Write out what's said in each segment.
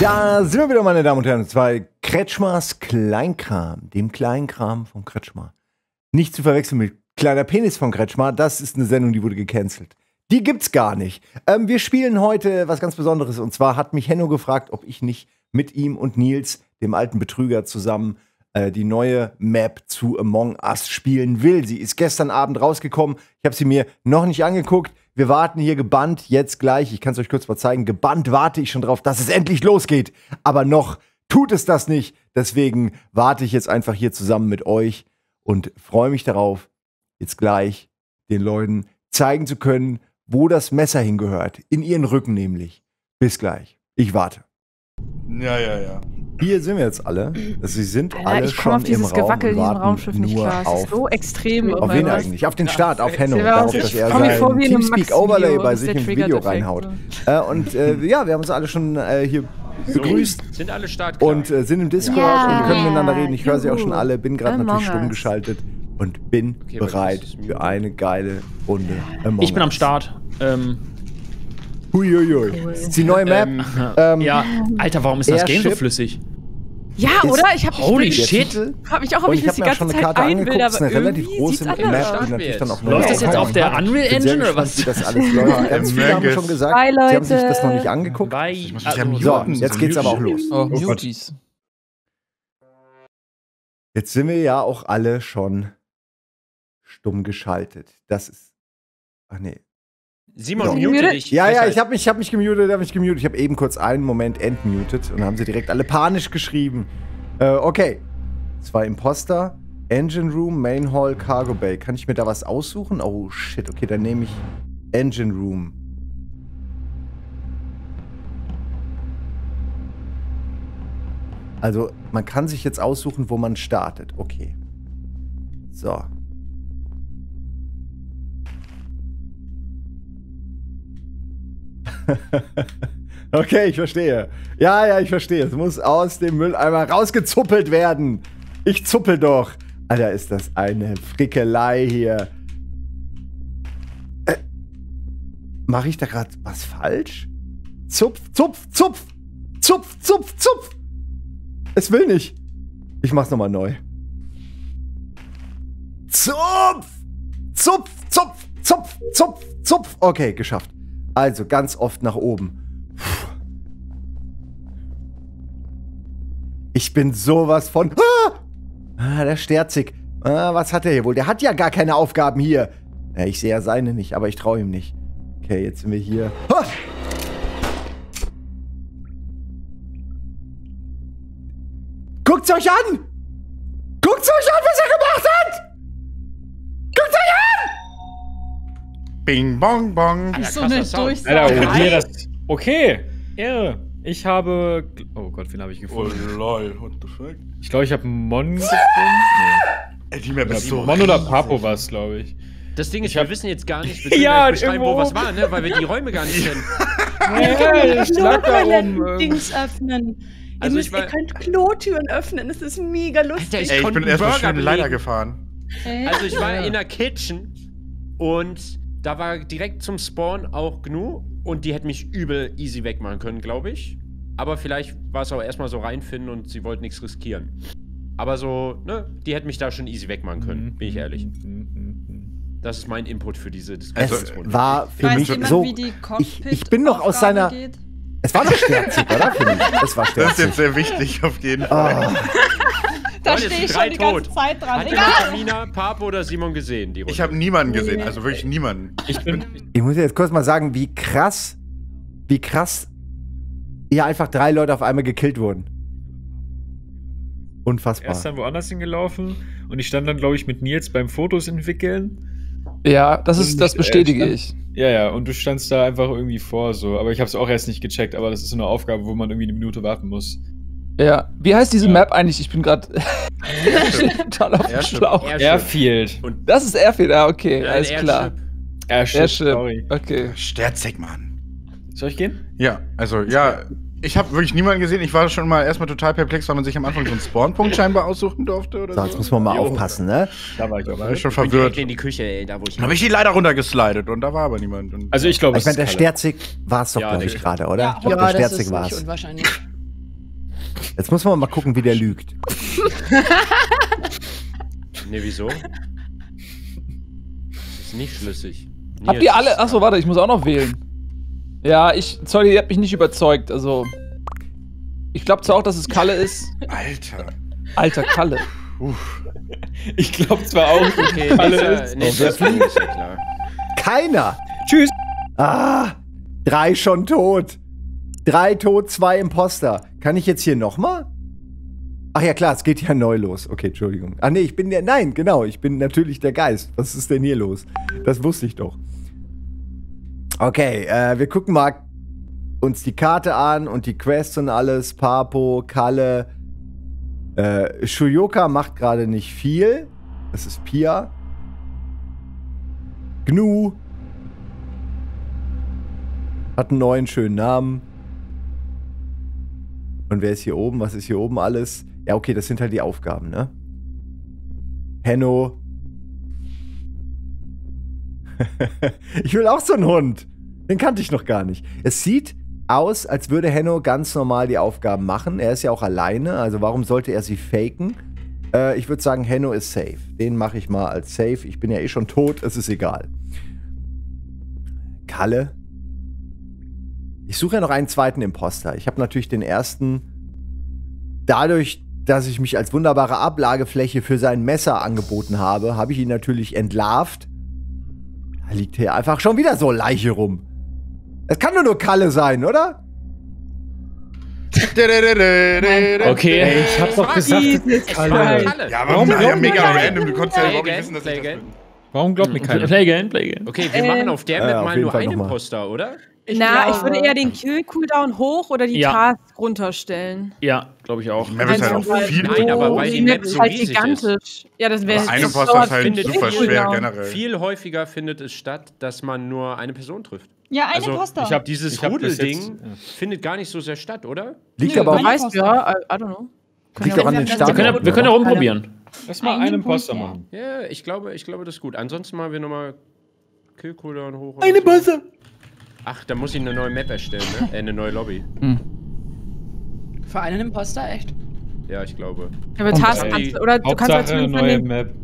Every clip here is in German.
Da sind wir wieder, meine Damen und Herren. Und zwar Kretschmers Kleinkram. Dem Kleinkram von Kretschmer. Nicht zu verwechseln mit Kleiner Penis von Kretschmer. Das ist eine Sendung, die wurde gecancelt. Die gibt's gar nicht. Wir spielen heute was ganz Besonderes. Und zwar hat mich Henno gefragt, ob ich nicht mit ihm und Nils, dem alten Betrüger, zusammen die neue Map zu Among Us spielen will. Sie ist gestern Abend rausgekommen. Ich habe sie mir noch nicht angeguckt. Wir warten hier gebannt jetzt gleich. Ich kann es euch kurz mal zeigen. Gebannt warte ich schon drauf, dass es endlich losgeht. Aber noch tut es das nicht. Deswegen warte ich jetzt einfach hier zusammen mit euch und freue mich darauf, jetzt gleich den Leuten zeigen zu können, wo das Messer hingehört. In ihren Rücken nämlich. Bis gleich. Ich warte. Ja. Hier sind wir jetzt alle. Sie sind Alter, alle ich komme schon auf dieses im Raum Gewackel in und diesem warten Raumschiff nicht nur klar. Das ist auf. so extrem. Auf wen eigentlich? Auf den Start, auf Henno. Ja, Darauf, ich dass er komm mir vor sein wie in einem Teamspeak-Overlay Max-Video. bei Das ist sich der im Video Trigger-Effekt. reinhaut. Ja, wir haben uns alle schon hier begrüßt. Sind alle startklar. Und sind im Discord Ja. und können miteinander reden. Ich höre sie auch schon Juhu. alle, bin gerade Among natürlich stumm Us. geschaltet und bin Okay, aber bereit das ist für eine geile Runde Among Ich bin am Us. Start. Huiuiui. Das ist die neue Map. Ja, Alter, warum ist das Game so Airship. flüssig? Ja, oder? Ich hab Holy mich shit. frag mich auch, ob Und ich ich das habe die mir auch schon ganze eine Zeit Karte angeguckt. einbilde, Das ist aber eine relativ irgendwie große sieht's Map, anders die aus. natürlich dann auch Läuft das jetzt auf der Ich Unreal bin sehr Engine oder gespannt, was? wie das alles läuft. Ganz viele haben schon gesagt, Bye, sie haben sich Leute. das noch nicht angeguckt. Bei, muss also, mich So, muten. jetzt geht's aber auch los. Oh, Gott. Mutis. Jetzt sind wir ja auch alle schon stumm geschaltet. Das ist. Ach nee. Simon, So. mute dich. Ja, ich hab mich gemutet, Ich habe eben kurz einen Moment entmutet und haben sie direkt alle panisch geschrieben. Okay. 2 Imposter, Engine Room, Main Hall, Cargo Bay. Kann ich mir da was aussuchen? Oh shit, okay, dann nehme ich Engine Room. Also, man kann sich jetzt aussuchen, wo man startet. Okay. So. Okay, ich verstehe. Ja, ich verstehe. Es muss aus dem Mülleimer rausgezuppelt werden. Ich zuppel doch. Alter, ist das eine Frickelei hier. Mache ich da gerade was falsch? Zupf. Es will nicht. Ich mach's nochmal neu. Zupf. Okay, geschafft. Also ganz oft nach oben. Ich bin sowas von... der Sterzig. Was hat er hier wohl? Der hat ja gar keine Aufgaben hier. Ja, ich sehe ja seine nicht, aber ich traue ihm nicht. Okay, jetzt sind wir hier. Guckt's euch an! Was er gemacht hat! Guckt's euch an! Bing, bong, bong. Alter, So krasser eine Sound. Durchsage. Alter, okay, okay. Irre. Ich habe. Oh Gott, wen habe ich Oh gefunden? lol, what the fuck? Ich glaube, ich habe Mon gefunden. Ey, die Map Nee. ist so Mon oder riesig. Papo war es, glaube ich. Das Ding ist, Ich hab- wir wissen jetzt gar nicht, wir können Ja, nicht beschreiben, wo irgendwo. was war, ne? Weil wir die Räume gar nicht kennen. Hey, ich lag da rum. Dings öffnen. Also ihr könnt Klotüren öffnen, es ist mega lustig. Alter, Ey, ich konnte bin einen erstmal Burger schön leider belegen. gefahren. Also ich war in der Kitchen und da war direkt zum Spawn auch Gnu und die hätte mich übel easy wegmachen können, glaube ich. Aber vielleicht war es auch erstmal so reinfinden und sie wollten nichts riskieren. Aber so, ne, die hätten mich da schon easy wegmachen können, bin ich ehrlich. Das ist mein Input für diese Es Diskussionsrunde. war für Weiß mich jemand, so... wie die Ich bin noch aus seiner... Cockpit-Aufgabe geht? Es war doch sterzig, oder? Für mich. Es war Das ist sterzig. jetzt sehr wichtig, auf jeden Fall. Oh. Da Leute, stehe ich es sind schon die drei ganze tot. Zeit dran. Hat Egal. jemand Tamina, Papo oder Simon gesehen, die Runde? Ich habe niemanden gesehen, also wirklich niemanden. Ich muss jetzt kurz mal sagen, wie krass hier einfach 3 Leute auf einmal gekillt wurden. Er Unfassbar. ist dann woanders hingelaufen und ich stand dann, glaube ich, mit Nils beim Fotos entwickeln. Ja, das bestätige stand- ich. Ja, und du standst da einfach irgendwie vor, so. Aber ich habe es auch erst nicht gecheckt, aber das ist so eine Aufgabe, wo man irgendwie eine Minute warten muss. Ja. Wie heißt diese Ja. Map eigentlich? Ich bin gerade total auf dem Airship. Schlauch. Airfield. Das ist Airfield, okay, Nein, alles klar. Airship. Airship, sorry. Okay. Sterzig, Mann. Soll ich gehen? Ja, also, ja. Ich habe wirklich niemanden gesehen. Ich war schon mal erstmal total perplex, weil man sich am Anfang so einen Spawnpunkt scheinbar aussuchen durfte oder So, so. jetzt muss man mal Jo. aufpassen, ne? Da war ich Da auch. war ich schon Ich bin direkt verwirrt. in die Küche, ey, da wo ich Dann habe ich die leider runtergeslidet und da war aber niemand. Und Also ich glaube, Ich meine, der Sterzig war es doch, Ja, glaube ich, nee. gerade, oder? Ja, Ich glaube, der das Sterzig ist war nicht es. unwahrscheinlich. Jetzt muss man mal gucken, wie der lügt. Ne, wieso? Das ist nicht schlüssig. Habt ihr alle? Achso, warte, ich muss auch noch wählen. Ja, sorry, ihr habt mich nicht überzeugt. Also, ich glaube zwar auch, dass es Kalle ist. Alter. Alter, Kalle. Ich glaube zwar auch, Okay, Kalle nächster ist. Film ist ja klar. Keiner! Tschüss. Ah! 3 schon tot. 3 tot, 2 Imposter. Kann ich jetzt hier nochmal? Ach ja, klar, es geht ja neu los. Okay, Entschuldigung. Ach nee, ich bin der. Nein, genau, ich bin natürlich der Geist. Was ist denn hier los? Das wusste ich doch. Okay, wir gucken mal uns die Karte an und die Quests und alles. Papo, Kalle. Shuyoka macht gerade nicht viel. Das ist Pia. Gnu. Hat einen neuen schönen Namen. Und wer ist hier oben? Was ist hier oben alles? Ja, okay, das sind halt die Aufgaben, ne? Henno. Ich will auch so einen Hund. Den kannte ich noch gar nicht. Es sieht aus, als würde Henno ganz normal die Aufgaben machen. Er ist ja auch alleine, also warum sollte er sie faken? Ich würde sagen, Henno ist safe. Den mache ich mal als safe. Ich bin ja eh schon tot, es ist egal. Kalle. Ich suche ja noch einen zweiten Imposter. Ich habe natürlich den ersten, dadurch, dass ich mich als wunderbare Ablagefläche für sein Messer angeboten habe, habe ich ihn natürlich entlarvt. Da liegt hier einfach schon wieder so Leiche rum. Es kann nur Kalle sein, oder? Okay. Ich hab doch gesagt, es ist Kalle. Ja, warum? Ja, mega random. Du konntest ja Play überhaupt nicht again, wissen, dass play ich das again. bin. Warum glaubt mir keiner? Play again. Okay, wir machen auf der Map auf mal jeden nur Fall einen noch mal. Imposter, oder? Ich würde eher den Kill-Cooldown hoch oder die Ja. Task runterstellen. Ja, glaube ich auch. Die Map ist halt auch viel Nein, aber groß. weil die die Map Map so ist halt riesig gigantisch. Ja, das wäre Aber ein das Imposter dauert ist halt findet super viel schwer Cooldown. generell. Viel häufiger findet es statt, dass man nur eine Person trifft. Ja, ein Also, Imposter. ich hab- Dieses Ich hab bis Rudelding jetzt- ja. findet gar nicht so sehr statt, oder? Liegt Nö, aber auch, ein Weißt du, Imposter. ja, I don't know. liegt auch an den Wir Startpunkten. Wir können ja oder? rumprobieren. Lass mal Einen einen Imposter Punkt, machen. Ja, ich glaube, das ist gut. Ansonsten machen wir nochmal Kill-Cooldown hoch. Oder so. Ach, da muss ich eine neue Map erstellen, ne? Eine neue Lobby. Für einen Imposter, echt? Ja, ich glaube. Ja, aber Task kannst du, oder du kannst halt Hauptsache eine zumindest mal neue den, Map.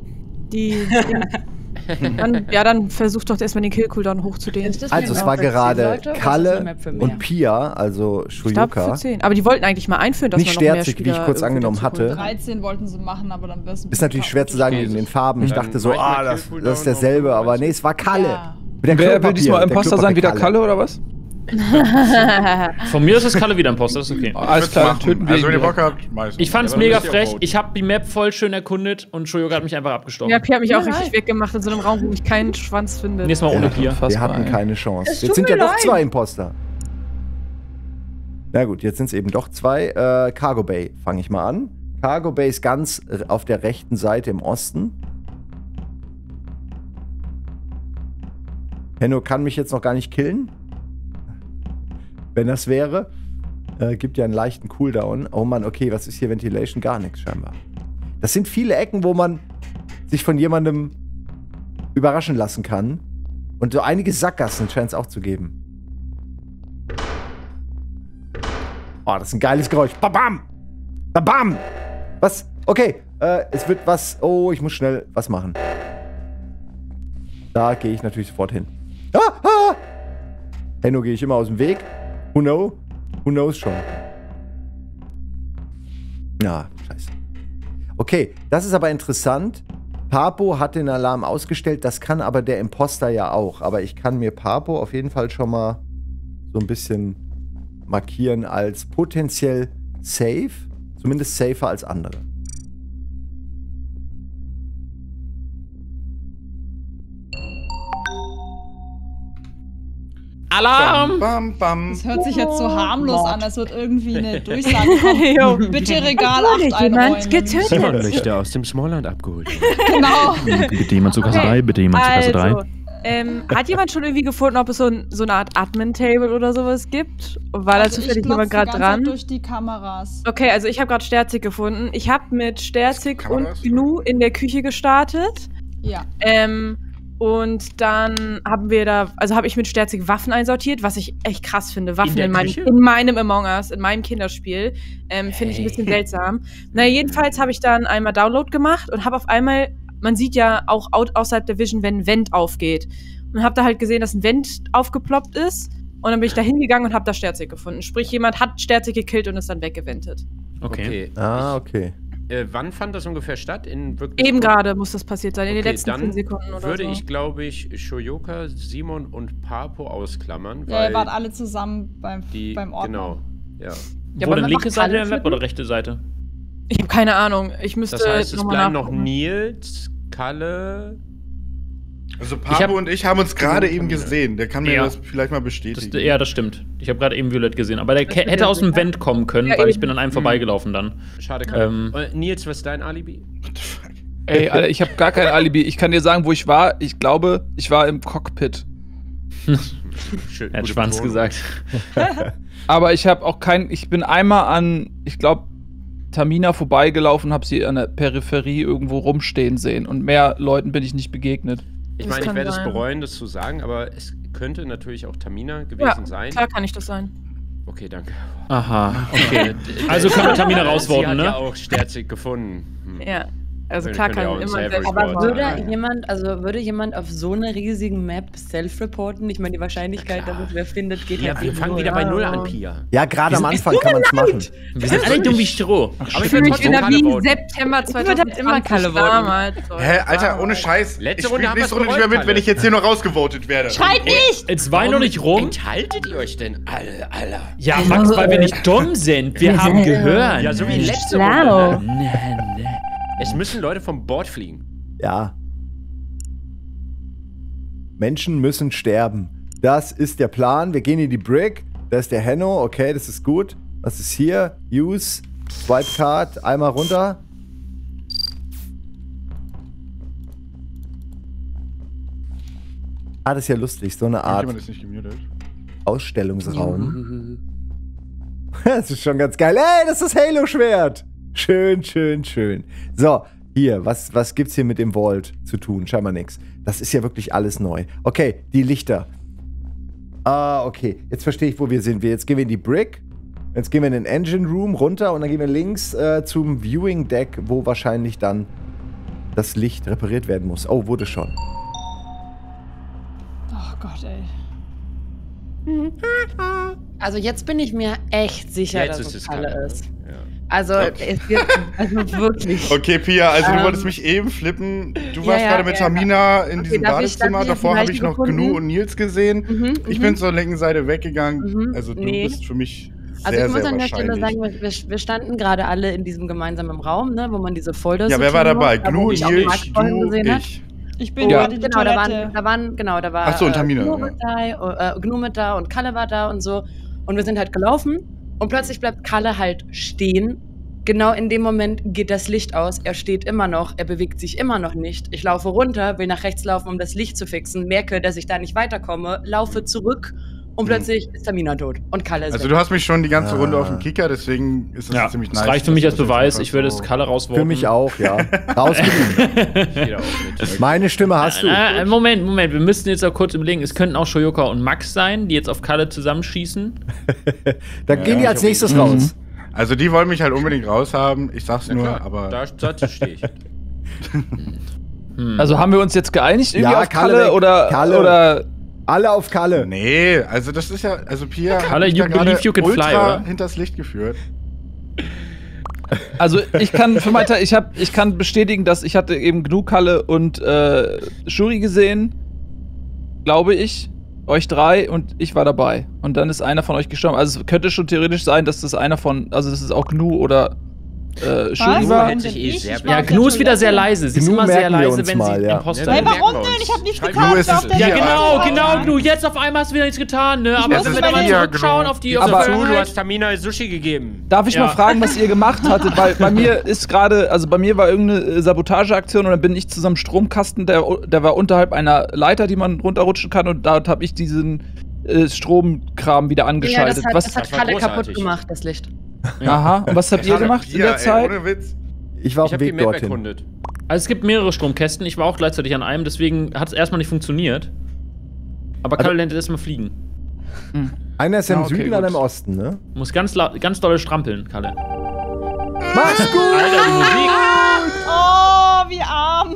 dann versuch doch erstmal den Kill-Cooldown hochzudehnen. Also es war gerade Kalle und Pia, also Ich glaube Shuyoka. für 10. Aber die wollten eigentlich mal einführen, dass Nicht man noch mehr Sterzig, wie ich Spieler kurz irgendwie angenommen dazu hatte. holt. 13 wollten sie machen, aber dann wär's ein Ist natürlich schwer zu sagen Okay. wegen den Farben. Ich Dann dachte so, mach ich mal das Kill-Cooldown ist derselbe, auf aber nee, es war Kalle. Ja. Mit der Wer will Klopapier, diesmal der Imposter sein? Wieder Kalle oder was? Von mir ist es Kalle wieder Imposter, das ist okay. Alles klar, dann töten wir Also, wenn ihr ihn. Bock habt, meistens. Ich fand's Ja, aber mega du bist ja frech. vote. Ich habe die Map voll schön erkundet und Shoyoga hat mich einfach abgestochen. Ja, Pia hat mich auch Ja, richtig weggemacht in so einem Raum, wo mich keinen Schwanz findet. Nächstes Mal ohne Pia. Wir hatten keine Chance. Es Jetzt tut sind ja mir doch leid. 2 Imposter. Na gut, jetzt sind es eben doch 2. Cargo Bay fange ich mal an. Cargo Bay ist ganz auf der rechten Seite im Osten. Henno kann mich jetzt noch gar nicht killen. Wenn das wäre. Gibt ja einen leichten Cooldown. Oh Mann, okay, was ist hier Ventilation? Gar nichts scheinbar. Das sind viele Ecken, wo man sich von jemandem überraschen lassen kann. Und so einige Sackgassen scheint es auch zu geben. Oh, das ist ein geiles Geräusch. Babam! Babam! Was? Okay, es wird was... Oh, ich muss schnell was machen. Da gehe ich natürlich sofort hin. Ah! Henno gehe ich immer aus dem Weg. Who knows schon. Ja, scheiße. Okay, das ist aber interessant. Papo hat den Alarm ausgestellt, das kann aber der Imposter ja auch. Aber ich kann mir Papo auf jeden Fall schon mal so ein bisschen markieren als potenziell safe. Zumindest safer als andere. Alarm! Bam, bam. Das hört sich jetzt so harmlos an, als wird irgendwie eine Durchsage Jo. kommen. Bitte Regal Wurde 8 jemand einräumen. getötet? Simon möchte aus dem Smallland abgeholt. Genau. Bitte jemand zu Kasse Okay. 3, bitte jemand zu Kasse 3. Also, hat jemand schon irgendwie gefunden, ob es so eine Art Admin-Table oder sowas gibt? War da Also zufällig ich jemand glotze gerade die ganze Zeit dran? durch die Kameras. Okay, also ich habe gerade Sterzig gefunden. Ich habe mit Sterzig Kann man und das? Gnu in der Küche gestartet. Ja. Und dann habe ich mit Sterzig Waffen einsortiert, was ich echt krass finde. Waffen in meinem Among Us, in meinem Kinderspiel. Finde ich ein bisschen seltsam. Naja, jedenfalls habe ich dann einmal Download gemacht und habe auf einmal, man sieht ja auch außerhalb der Vision, wenn ein Vent aufgeht. Und habe da halt gesehen, dass ein Vent aufgeploppt ist. Und dann bin ich da hingegangen und habe da Sterzig gefunden. Sprich, jemand hat Sterzig gekillt und ist dann weggeventet. Okay. Okay. Wann fand das ungefähr statt? Eben gerade muss das passiert sein, in den letzten 10 Sekunden oder so. Würde ich, glaube ich, Shoyoka, Simon und Papo ausklammern. Ja, ihr wart alle zusammen beim Ordner. Genau, ja. Wo denn linke Seite der Map oder rechte Seite? Ich habe keine Ahnung. Ich müsste Das heißt, es bleiben noch nachgucken. Nils, Kalle. Also Pabo und ich haben uns gerade eben gesehen. Der kann mir das vielleicht mal bestätigen. Ja, das stimmt. Ich habe gerade eben Violett gesehen. Aber der hätte aus dem Vent kommen können, weil ich bin an einem vorbeigelaufen dann. Schade, Kalle. Nils, was ist dein Alibi? What the fuck? Ey, Alter, ich habe gar kein Alibi. Ich kann dir sagen, wo ich war. Ich glaube, ich war im Cockpit. Er hat Schwanz gesagt. Aber ich habe auch ich bin einmal an, ich glaube, Tamina vorbeigelaufen, habe sie an der Peripherie irgendwo rumstehen sehen. Und mehr Leuten bin ich nicht begegnet. Ich meine, ich werde es bereuen, das zu sagen, aber es könnte natürlich auch Tamina gewesen sein. Ja, klar kann ich das sein. Okay, danke. Aha, okay. Also können wir Tamina rausvoten, ne? Sie hat ja auch Sterzig gefunden. Ja. Also klar kann immer aber würde jemand auf so einer riesigen Map self-reporten? Ich meine, die Wahrscheinlichkeit, dass es wer findet, geht ja, wir fangen wieder bei Null an, Pia. Ja, gerade am Anfang kann man es machen. Wir sind alle dumm wie Stroh. Aber ich bin da wie September 2020 immer Kalle damals. Hä, Alter, ohne Scheiß. Letzte Ich Runde spiele nächste haben Runde wir nicht mehr mit, bereut, wenn ich jetzt hier noch rausgevotet werde. Schreit nicht! Jetzt wein noch nicht rum. Enthaltet ihr euch denn alle, Alter? Ja, Max, weil wir nicht dumm sind. Wir haben gehört. Ja, so wie letzte Runde. Es müssen Leute vom Board fliegen. Ja. Menschen müssen sterben. Das ist der Plan. Wir gehen in die Brick. Da ist der Henno. Okay, das ist gut. Was ist hier? Use. Swipe Card. Einmal runter. Ah, das ist ja lustig. So eine Art Jemand ist nicht gemutet. Ausstellungsraum. Das ist schon ganz geil. Ey, das ist das Halo-Schwert. Schön, schön, schön. So, hier, was gibt's hier mit dem Vault zu tun? Scheinbar nix. Das ist ja wirklich alles neu. Okay, die Lichter. Ah, okay. Jetzt verstehe ich, wo wir sind. Jetzt gehen wir in die Brick. Jetzt gehen wir in den Engine Room runter und dann gehen wir links zum Viewing Deck, wo wahrscheinlich dann das Licht repariert werden muss. Oh, wurde schon. Oh Gott, ey. Also jetzt bin ich mir echt sicher, Jetzt dass ist es es Kalle Kalle. ist. Ja. Also, es wird, also wirklich. Okay, Pia, also du wolltest mich eben flippen. Du warst gerade mit Tamina in diesem Badezimmer. Davor habe ich noch Gnu und Nils gesehen. Ich bin zur linken Seite weggegangen. Also du bist für mich sehr, ich muss sehr an der Stelle wahrscheinlich. sagen, wir standen gerade alle in diesem gemeinsamen Raum, ne, wo man diese Folders. Ja, wer war dabei? Gnu, Nils, Nils, du, ich. Ich bin ja. in die Genau, Toilette. da war Ach so, und Tamina. Gnu mit da und Kalle war da und so. Und wir sind halt gelaufen und plötzlich bleibt Kalle halt stehen. Genau in dem Moment geht das Licht aus. Er steht immer noch, er bewegt sich immer noch nicht. Ich laufe runter, will nach rechts laufen, um das Licht zu fixen, merke, dass ich da nicht weiterkomme, laufe zurück und plötzlich ist Tamina tot und Kalle ist Also weg. du hast mich schon die ganze Runde auf dem Kicker, deswegen ist das ziemlich nice. Das reicht für mich als Beweis. Ich würde es Kalle rausvoten. Für mich auch, ja. Rausgenommen. Meine Stimme hast du. Moment. Wir müssten jetzt auch kurz überlegen, es könnten auch Shoyoka und Max sein, die jetzt auf Kalle zusammenschießen. Dann gehen die als nächstes raus. Also die wollen mich halt unbedingt raushaben. Ich sag's nur, klar, aber... Dazu stehe ich. Also haben wir uns jetzt geeinigt irgendwie Ja, auf Kalle, Kalle oder alle auf Kalle. Nee, also das ist ja... Also Pia Kalle, hat mich you da gerade believe you can fly, ultra oder? hinters Licht geführt. Also ich kann für meinen Teil, ich kann bestätigen, dass ich hatte eben Gnu, Kalle und Shuri gesehen, glaube ich, euch drei, und ich war dabei. Und dann ist einer von euch gestorben. Also es könnte schon theoretisch sein, dass das einer von, also das ist auch Gnu oder Shuri war. Ja, Gnu ist wieder sehr leise. Sie ist Gnu immer sehr merken wir leise, uns wenn mal, sie ja. Imposter Hey, ist. warum denn? Ich hab nichts Gnu getan. ist es Ja, Pia. genau, Gnu. Jetzt auf einmal hast du wieder nichts getan, ne? Aber muss wenn wir mal da mal Pia, zurückschauen Gnu. auf die Aber- Du hast Tamina Sushi gegeben. Darf ich Ja. mal fragen, was ihr gemacht hattet? Weil bei mir ist gerade, also bei mir war irgendeine Sabotageaktion und dann bin ich zu so einem Stromkasten, der war unterhalb einer Leiter, die man runterrutschen kann, und dort habe ich diesen Stromkram wieder Ja, angeschaltet. das hat Das war Kalle kaputt großartig. gemacht, das Licht. Aha, und was habt ihr gemacht in Pia, der Zeit? Ohne Witz. Ich war auf Ich dem habe die Weg Map dorthin. erkundet. Also es gibt mehrere Stromkästen, ich war auch gleichzeitig an einem, deswegen hat es erstmal nicht funktioniert. Aber Kalle lernt jetzt erstmal fliegen. Einer ist im Süden, einer im Osten, ne? Muss ganz dolle strampeln, Kalle. Mach's gut! Alter, die Musik! Oh, wie arm!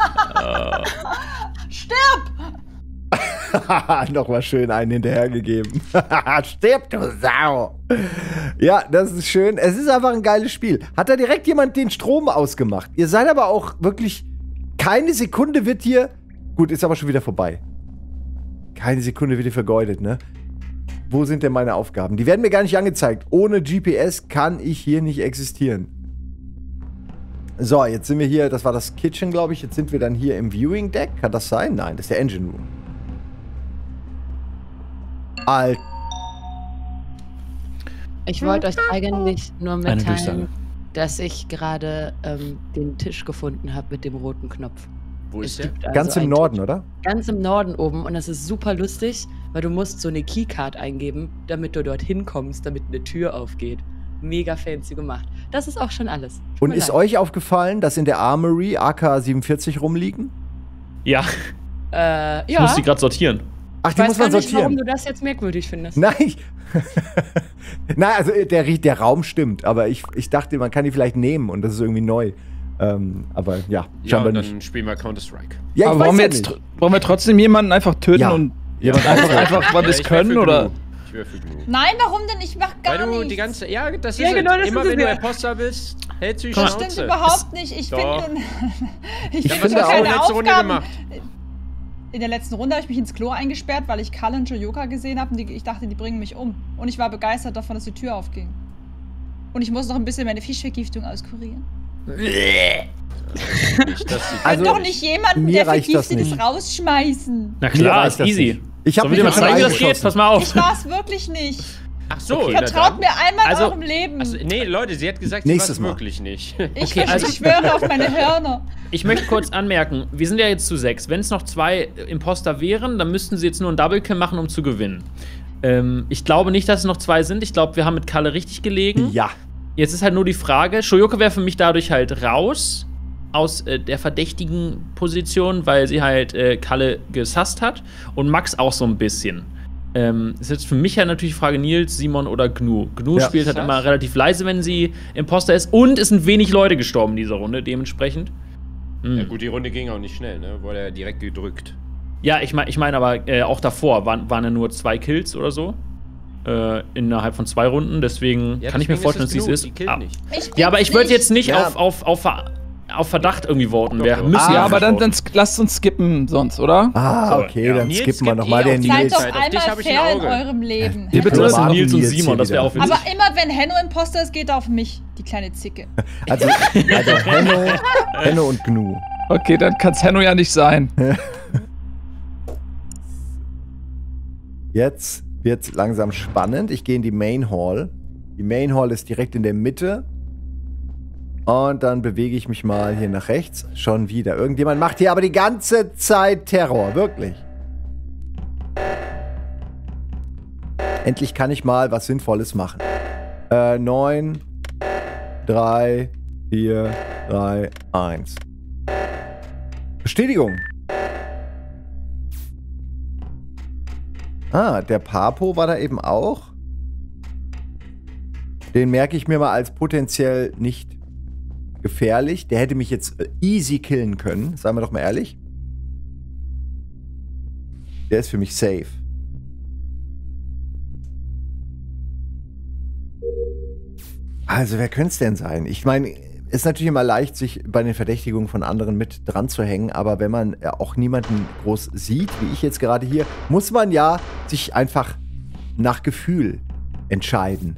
Stirb! Nochmal schön einen hinterhergegeben. Stirb, du Sau! Ja, das ist schön. Es ist einfach ein geiles Spiel. Hat da direkt jemand den Strom ausgemacht? Ihr seid aber auch wirklich... Keine Sekunde wird hier... Gut, ist aber schon wieder vorbei. Keine Sekunde wird hier vergeudet, ne? Wo sind denn meine Aufgaben? Die werden mir gar nicht angezeigt. Ohne GPS kann ich hier nicht existieren. So, jetzt sind wir hier... Das war das Kitchen, glaube ich. Jetzt sind wir dann hier im Viewing Deck. Kann das sein? Nein, das ist der Engine Room. Alter. Ich wollte euch eigentlich nur mitteilen, dass ich gerade den Tisch gefunden habe mit dem roten Knopf. Wo ist der? Also Ganz im Norden, Tisch. oder? Ganz im Norden oben. Und das ist super lustig, weil du musst so eine Keycard eingeben, damit du dorthin kommst, damit eine Tür aufgeht. Mega fancy gemacht. Das ist auch schon alles. Und ist euch aufgefallen, dass in der Armory AK-47 rumliegen? Ja. Ja. Ich muss die gerade sortieren. Ach, die muss man sortieren. Warum du das jetzt merkwürdig findest. Nein. Nein, also der Raum stimmt, aber ich dachte, man kann die vielleicht nehmen und das ist irgendwie neu. Aber ja, scheinbar nicht. Dann spielen wir Counter-Strike. Ja, aber wollen wir trotzdem jemanden einfach töten und einfach weil wir es können, oder? Ich wäre für Gnu. Nein, warum denn? Ich mach gar nichts. Weil du die ganze... Ja, das ist ja, genau, das immer ist wenn du Imposter bist, hältst du die Schnauze. Das stimmt überhaupt nicht. Ich finde... Ich finde auch letzte Runde gemacht. In der letzten Runde habe ich mich ins Klo eingesperrt, weil ich Kalle und Jojoka gesehen habe und ich dachte, die bringen mich um. Und ich war begeistert davon, dass die Tür aufging. Und ich muss noch ein bisschen meine Fischvergiftung auskurieren. Also doch nicht jemanden, der vergiftet ist, rausschmeißen. Na klar, ist easy. Ich habe dir mal zeigen, wie das geht? Pass mal auf. Ich war's wirklich nicht. Ach so. Okay, vertraut mir einmal in eurem Leben. Also, nee, Leute, sie hat gesagt, sie war's wirklich nicht. Ich schwöre auf meine Hörner. Ich möchte kurz anmerken, wir sind ja jetzt zu 6. Wenn es noch 2 Imposter wären, dann müssten sie jetzt nur einen Double-Kill machen, um zu gewinnen. Ich glaube nicht, dass es noch 2 sind. Ich glaube, wir haben mit Kalle richtig gelegen. Ja. Jetzt ist halt nur die Frage, Shoyoka wäre für mich dadurch halt raus aus der verdächtigen Position, weil sie halt Kalle gesasst hat und Max auch so ein bisschen. Ist jetzt für mich ja natürlich die Frage Nils, Simon oder Gnu. Gnu spielt halt immer relativ leise, wenn sie Imposter ist und es sind wenig Leute gestorben in dieser Runde, dementsprechend. Ja gut, die Runde ging auch nicht schnell, ne? Wurde ja direkt gedrückt. Ja, ich meine aber auch davor waren ja nur 2 Kills oder so. Innerhalb von 2 Runden, deswegen kann ich mir vorstellen, dass dies ist. Ja, aber ich würde jetzt nicht auf Verdacht irgendwie voten. Wir müssen aber dann lasst uns skippen sonst, oder? Okay, dann Nils skippen wir nochmal den Nils. Seid doch einmal fair in eurem Leben. Hier bitte das sind Nils und Simon, das wäre auch witzig. Aber immer wenn Henno Imposter ist, geht er auf mich, die kleine Zicke. Also Henno und Gnu. Okay, dann kann's Henno ja nicht sein. Jetzt wird's langsam spannend. Ich gehe in die Main Hall. Die Main Hall ist direkt in der Mitte. Und dann bewege ich mich mal hier nach rechts. Schon wieder. Irgendjemand macht hier aber die ganze Zeit Terror. Wirklich. Endlich kann ich mal was Sinnvolles machen. 9, 3, 4, 3, 1. Bestätigung. Der Papo war da eben auch. Den merke ich mir mal als potenziell nicht gefährlich. Der hätte mich jetzt easy killen können. Seien wir doch mal ehrlich. Der ist für mich safe. Also, wer könnte es denn sein? Ich meine, ist natürlich immer leicht, sich bei den Verdächtigungen von anderen mit dran zu hängen, aber wenn man auch niemanden groß sieht, wie ich jetzt gerade hier, muss man ja sich einfach nach Gefühl entscheiden.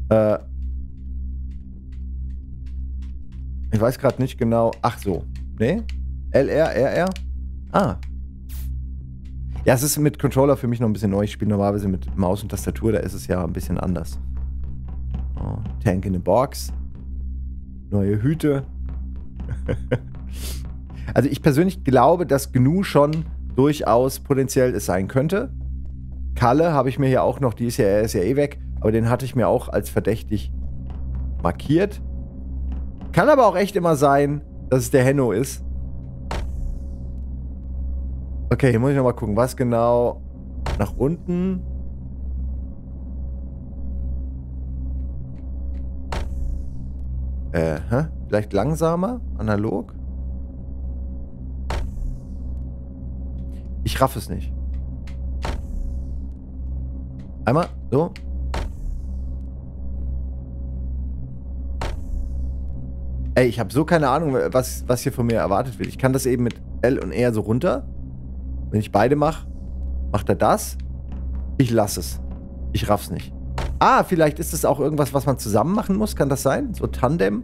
Ich weiß gerade nicht genau. Ach so. Nee? LR, RR? Ja, es ist mit Controller für mich noch ein bisschen neu. Ich spiele normalerweise mit Maus und Tastatur, da ist es ja ein bisschen anders. Tank in a Box. Neue Hüte. Also ich persönlich glaube, dass Gnu schon durchaus potenziell es sein könnte. Kalle habe ich mir ja auch noch, er ist ja eh weg, aber den hatte ich mir auch als verdächtig markiert. Kann aber auch echt immer sein, dass es der Henno ist. Okay, hier muss ich nochmal gucken, was genau nach unten. Vielleicht langsamer, analog? Ich raff es nicht. Einmal, so. Ey, ich habe so keine Ahnung, was hier von mir erwartet wird. Ich kann das eben mit L und R so runter. Wenn ich beide mache, macht er das. Ich lasse es. Ich raff's nicht. Ah, vielleicht ist es auch irgendwas, was man zusammen machen muss. Kann das sein? So Tandem?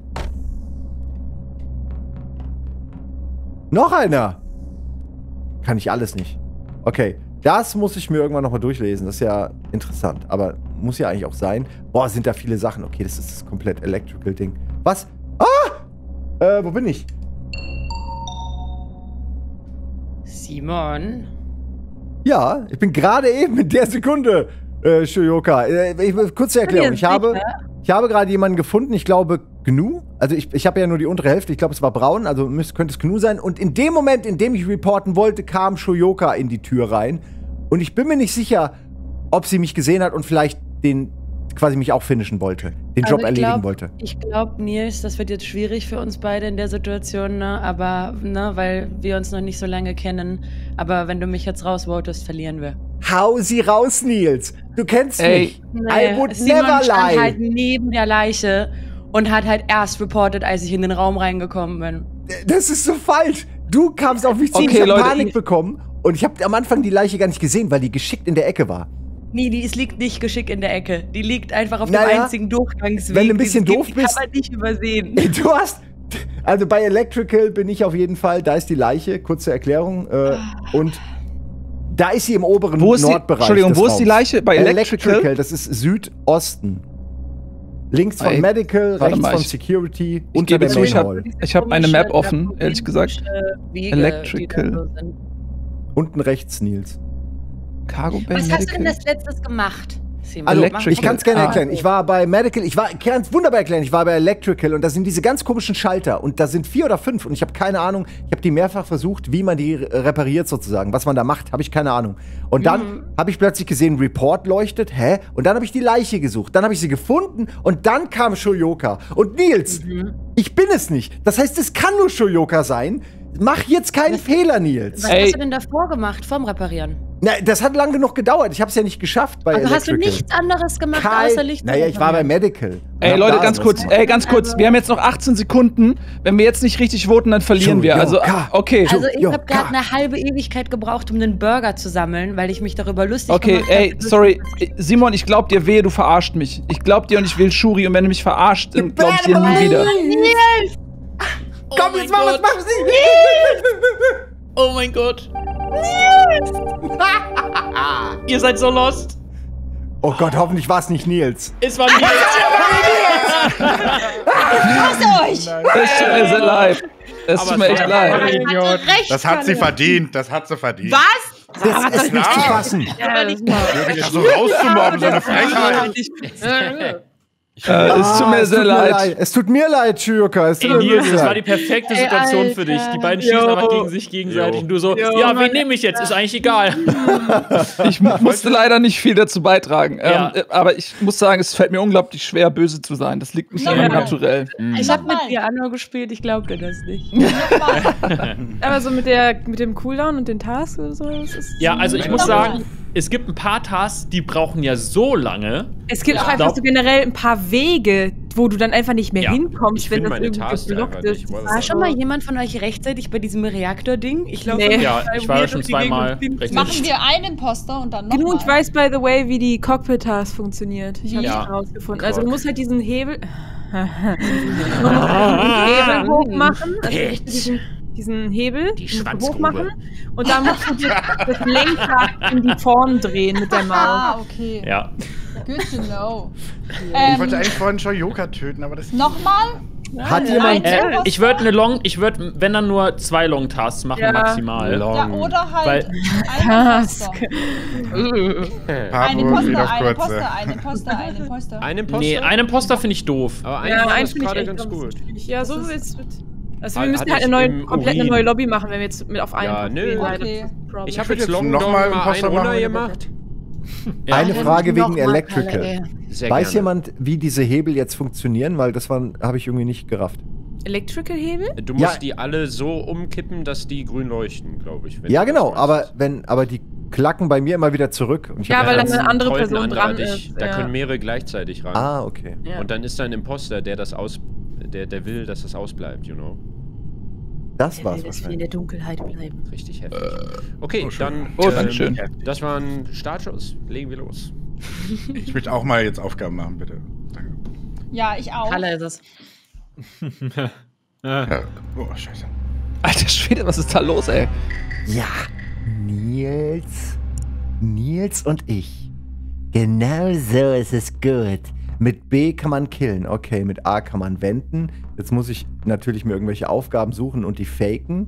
Noch einer! Kann ich alles nicht. Okay, das muss ich mir irgendwann nochmal durchlesen. Das ist ja interessant, aber muss ja eigentlich auch sein. Boah, sind da viele Sachen. Okay, das ist das komplett Electrical-Ding. Was? Ah! Wo bin ich? Simon? Ja, ich bin gerade eben in der Sekunde, Shoyoka. Kurze Erklärung. Ich habe gerade jemanden gefunden, ich glaube Gnu. Also ich habe ja nur die untere Hälfte, ich glaube es war braun, also könnte es Gnu sein. Und in dem Moment, in dem ich reporten wollte, kam Shoyoka in die Tür rein. Und ich bin mir nicht sicher, ob sie mich gesehen hat und vielleicht quasi mich auch finishen wollte, den Job erledigen wollte. Ich glaube, Nils, das wird jetzt schwierig für uns beide in der Situation, ne? Aber, ne, weil wir uns noch nicht so lange kennen. Aber wenn du mich jetzt rausvotest, verlieren wir. Hau sie raus, Nils! Du kennst mich! I would never lie! Stand halt neben der Leiche und hat halt erst reportet, als ich in den Raum reingekommen bin. Das ist so falsch! Du kamst auf mich zu, ich hab Panik bekommen und ich habe am Anfang die Leiche gar nicht gesehen, weil die geschickt in der Ecke war. Nee, die liegt nicht geschickt in der Ecke. Die liegt einfach auf dem einzigen Durchgangsweg. Wenn du ein bisschen doof bist, kann man nicht übersehen. Du hast... Also bei Electrical bin ich auf jeden Fall, da ist die Leiche, kurze Erklärung. Und da ist sie im oberen Nordbereich. Entschuldigung, wo ist die Leiche? Bei Electrical? Das ist Südosten. Links von Medical, rechts von Security, unter der Main Hall. Ich habe eine Map offen, ehrlich gesagt. Electrical. Unten rechts, Nils. Cargo Bay, Was hast du denn als letztes gemacht? Also, ich kann es gerne erklären. Ich war bei Medical, ich kann es wunderbar erklären, ich war bei Electrical und da sind diese ganz komischen Schalter und da sind 4 oder 5 und ich habe keine Ahnung, ich habe die mehrfach versucht, wie man die repariert sozusagen, was man da macht, habe ich keine Ahnung. Und dann habe ich plötzlich gesehen, Report leuchtet, und dann habe ich die Leiche gesucht, dann habe ich sie gefunden und dann kam Shoyoka. Und Nils, ich bin es nicht. Das heißt, es kann nur Shoyoka sein. Mach jetzt keinen Fehler, Nils. Was hast du denn davor gemacht, vorm Reparieren? Na, das hat lange genug gedauert. Ich habe es ja nicht geschafft bei Electrical. Also hast du nichts anderes gemacht, außer Licht? Naja, ich war bei Medical. Ey, Leute, ganz kurz. Wir haben jetzt noch 18 Sekunden. Wenn wir jetzt nicht richtig voten, dann verlieren wir. Also, okay. Also, ich habe gerade eine halbe Ewigkeit gebraucht, um einen Burger zu sammeln, weil ich mich darüber lustig gemacht habe. Okay, ey, sorry. Simon, ich glaub dir wehe, du verarscht mich. Ich glaub dir und ich will Shuri und wenn du mich verarscht, dann glaub ich dir nie wieder. Komm, jetzt machen wir es nicht! Oh mein Gott. Ihr seid so lost. Oh Gott, hoffentlich war es nicht Nils. Es war Nils. Ich hasse euch! Es tut mir sehr leid. Es tut mir echt leid. Das hat sie verdient. Das hat sie verdient. Was? Das ist nicht zu fassen. Ja, so rauszumobben, so eine Frechheit. Es tut mir sehr leid. Es tut mir leid, Shoyoka. Nils, das war die perfekte Situation für dich. Die beiden schießen aber gegen sich gegenseitig. Und du so, ja, wen nehme ich jetzt? Ist eigentlich egal. Ich musste leider nicht viel dazu beitragen. Aber ich muss sagen, es fällt mir unglaublich schwer, böse zu sein. Das liegt nicht an meinem Naturell. Ich habe mit dir Anno gespielt, ich glaube dir das nicht. Aber so mit dem Cooldown und den Tasks oder so, das ist ja, also ich muss sagen, es gibt ein paar Tasks, die brauchen ja so lange. Es gibt auch einfach so generell ein paar Wege, wo du dann einfach nicht mehr hinkommst, wenn das irgendwie geblockt ist. War schon mal jemand von euch rechtzeitig bei diesem Reaktor-Ding? Ich glaube, ja, ich war schon zweimal rechtzeitig. Machen wir einen Imposter und dann noch mal. Ich weiß, by the way, wie die Cockpit-Task funktioniert. Ich habe es herausgefunden. Also du musst halt diesen Hebel hoch machen. Also diesen Hebel hoch machen und dann musst du das Lenkrad in die Form drehen mit der Maus. Ah, okay. Ja. Good to know. Ich wollte eigentlich vorhin Shoyoka töten, aber das... Nochmal? Hat jemand... Ich würde wenn dann nur 2 Long-Tasks machen, maximal. Ja, oder halt einen Imposter. Nee, einen Imposter finde ich doof. Aber einen ist gerade ganz gut. Ja, so willst du... Also wir müssen halt eine komplett neue Lobby machen, wenn wir jetzt mit auf einen. Ja, nö. Okay. Ich habe jetzt nochmal einen runter gemacht. Ja. Eine Frage wegen Electrical. Weiß jemand, wie diese Hebel jetzt funktionieren? Weil das habe ich irgendwie nicht gerafft. Electrical-Hebel? Du musst die alle so umkippen, dass die grün leuchten, glaube ich. Ja, genau, aber die klacken bei mir immer wieder zurück. Und ja, weil dann eine andere Person dran ist. Da können mehrere gleichzeitig rein. Ah, okay. Ja. Und dann ist da ein Imposter, der will, dass das ausbleibt, you know. Das war's wahrscheinlich. In der Dunkelheit bleiben. Richtig heftig. Okay, dann. Dankeschön. Das war ein Startschuss. Legen wir los. Ich möchte auch mal jetzt Aufgaben machen, bitte. Danke. Ja, ich auch. Kalle ist es. Ja. Oh, scheiße. Alter Schwede, was ist da los, ey? Ja, Nils und ich. Genau so ist es gut. Mit B kann man killen, okay, mit A kann man wenden. Jetzt muss ich natürlich mir irgendwelche Aufgaben suchen und die faken.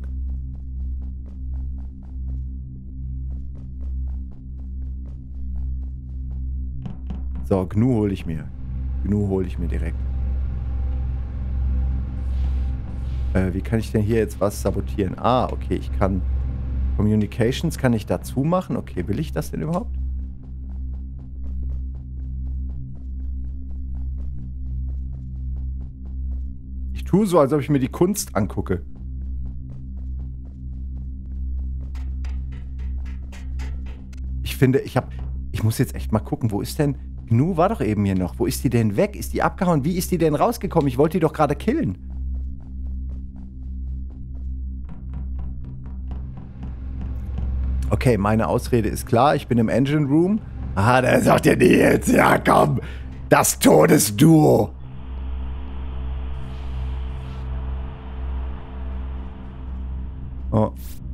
So, Gnu hole ich mir. Direkt. Wie kann ich denn hier jetzt was sabotieren? Ah, okay, ich kann... Communications kann ich dazu machen. Okay, will ich das denn überhaupt? Ich tue so, als ob ich mir die Kunst angucke. Ich finde, ich muss jetzt echt mal gucken, wo ist denn... Gnu war doch eben hier noch. Wo ist die denn weg? Ist die abgehauen? Wie ist die denn rausgekommen? Ich wollte die doch gerade killen. Okay, meine Ausrede ist klar. Ich bin im Engine Room. Ah, da sagt ihr Nils. Ja, komm. Das Todesduo. Oh.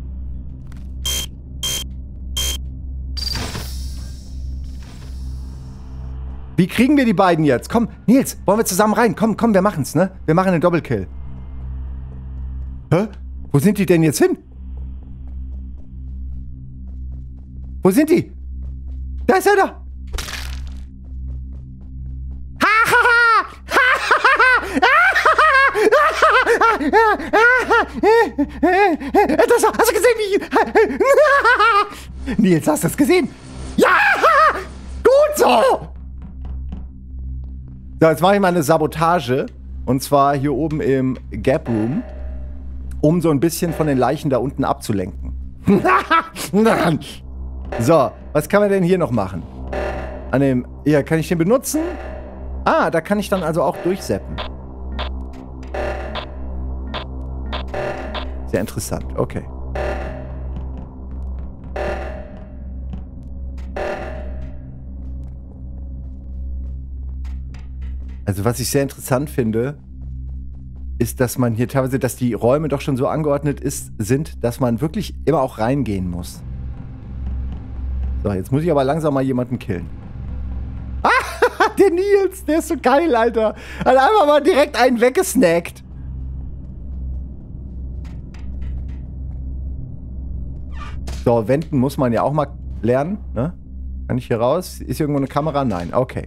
Wie kriegen wir die beiden jetzt? Komm, Nils, wollen wir zusammen rein? Komm, wir machen's, ne? Wir machen einen Doppelkill. Hä? Wo sind die denn jetzt hin? Wo sind die? Da ist er da! Hast du gesehen, wie ich... Nils, hast du das gesehen? Ja! Gut so! So, jetzt mache ich mal eine Sabotage. Und zwar hier oben im Gap Room. Um so ein bisschen von den Leichen da unten abzulenken. So, was kann man denn hier noch machen? Ja, kann ich den benutzen? Ah, da kann ich dann also auch durchseppen. Sehr interessant, okay. Also was ich sehr interessant finde, ist, dass man hier teilweise, dass die Räume doch schon so angeordnet sind, dass man wirklich immer auch reingehen muss. So, jetzt muss ich aber langsam mal jemanden killen. Ah, der Nils, der ist so geil, Alter. Hat einfach mal direkt einen weggesnackt. So, wenden muss man ja auch mal lernen, ne? Kann ich hier raus? Ist hier irgendwo eine Kamera? Nein, okay.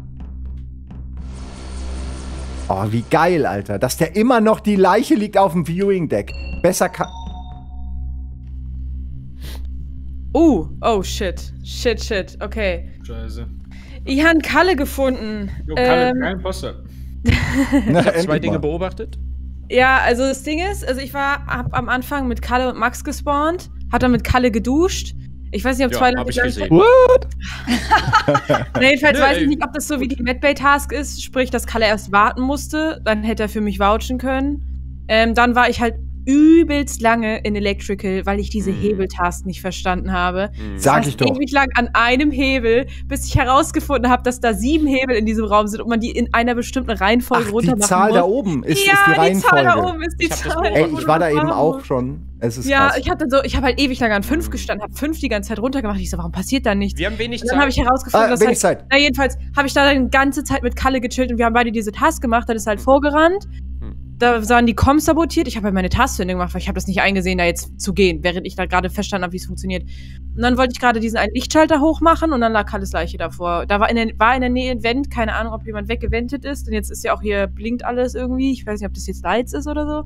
Oh, wie geil, Alter. Dass der immer noch die Leiche liegt auf dem Viewing-Deck. Besser kann... Oh, shit. Shit. Okay. Scheiße. Ich habe Kalle gefunden. Jo, Kalle, kein Imposter. Ich habe zwei Dinge beobachtet. Ja, also das Ding ist, hab am Anfang mit Kalle und Max gespawnt, hat dann mit Kalle geduscht. Ich weiß nicht, ob zwei Leute... hab ich gesehen. What? Jedenfalls weiß ich nicht, ob das so wie die Medbay-Task ist, sprich, dass Kalle erst warten musste, dann hätte er für mich vouchen können. Dann war ich halt übelst lange in Electrical, weil ich diese Hebeltask nicht verstanden habe. Sag ich doch. Ewig lang an einem Hebel, bis ich herausgefunden habe, dass da 7 Hebel in diesem Raum sind und man die in einer bestimmten Reihenfolge runter machen muss. Die Zahl da oben ist die Reihenfolge. Die Zahl da oben ist die Zahl. Ey, ich war da eben auch schon. Es ist krass. Ich habe halt ewig lang an 5 gestanden, habe 5 die ganze Zeit runtergemacht. Ich so, warum passiert da nichts? Wir haben wenig Zeit. Dann habe ich herausgefunden, dass wenig Zeit. Na, jedenfalls habe ich da die ganze Zeit mit Kalle gechillt und wir haben beide diese Task gemacht, dann ist halt vorgerannt. Da waren die Comms sabotiert. Ich habe halt meine Task zu Ende gemacht, weil ich habe das nicht eingesehen, da jetzt zu gehen, während ich da gerade verstanden habe, wie es funktioniert. Und dann wollte ich gerade diesen einen Lichtschalter hochmachen und dann lag Kalles Leiche davor. Da war in der Nähe ein Vent, keine Ahnung, ob jemand weggewendet ist, denn jetzt ist ja auch hier, blinkt alles irgendwie. Ich weiß nicht, ob das jetzt Lights ist oder so.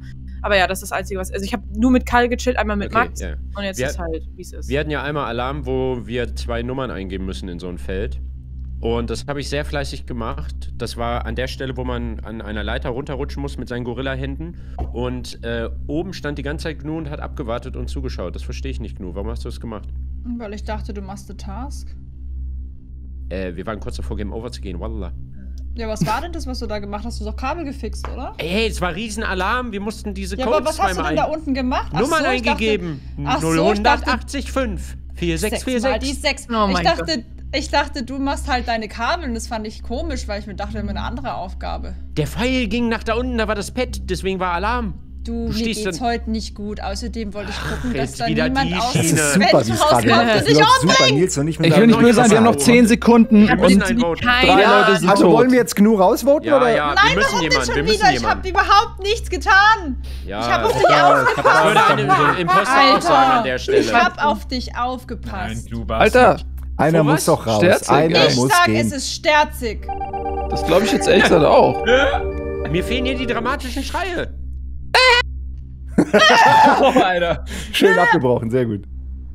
Aber ja, das ist das Einzige, was. Also ich habe nur mit Kalle gechillt, einmal mit Max. Ja. Und jetzt ist halt, wie es ist. Wir hatten ja einmal Alarm, wo wir 2 Nummern eingeben müssen in so ein Feld. Und das habe ich sehr fleißig gemacht. Das war an der Stelle, wo man an einer Leiter runterrutschen muss mit seinen Gorilla-Händen. Und oben stand die ganze Zeit Gnu und hat abgewartet und zugeschaut. Das verstehe ich nicht, Gnu. Warum hast du das gemacht? Weil ich dachte, du machst eine Task. Wir waren kurz davor, Game Over zu gehen. Wallah. Ja, was war denn das, was du da gemacht hast? Du hast doch Kabel gefixt, oder? Ey, es war Riesenalarm. Wir mussten diese Codes aber was hast du denn da unten gemacht? Nummern eingegeben. 0185 4646. Die 6. Oh mein Gott. Ich dachte, du machst halt deine Kabel und das fand ich komisch, weil ich mir dachte, wir haben eine andere Aufgabe. Der Pfeil ging nach da unten, da war das Pad, deswegen war Alarm. Du mir geht's heute nicht gut. Außerdem wollte ich gucken, dass da niemand Das ist super, wie es gerade läuft. Super, Nils und ich will nicht böse sein, wir haben noch 10 Sekunden und 3 Leute sind also tot. Wollen wir jetzt genug rausvoten, oder? Ja, nein, warum denn schon wieder? Ich habe überhaupt nichts getan. Ja, ich habe auf dich aufgepasst. Ich würde einen Imposter auch sagen an der Stelle. Ich habe auf dich aufgepasst. Nein, Alter. Einer muss doch raus. Sterzig. Einer muss sag, gehen. Es ist sterzig. Das glaube ich jetzt ehrlich gesagt auch. Mir fehlen hier die dramatischen Schreie. Oh, Alter. Schön abgebrochen, sehr gut.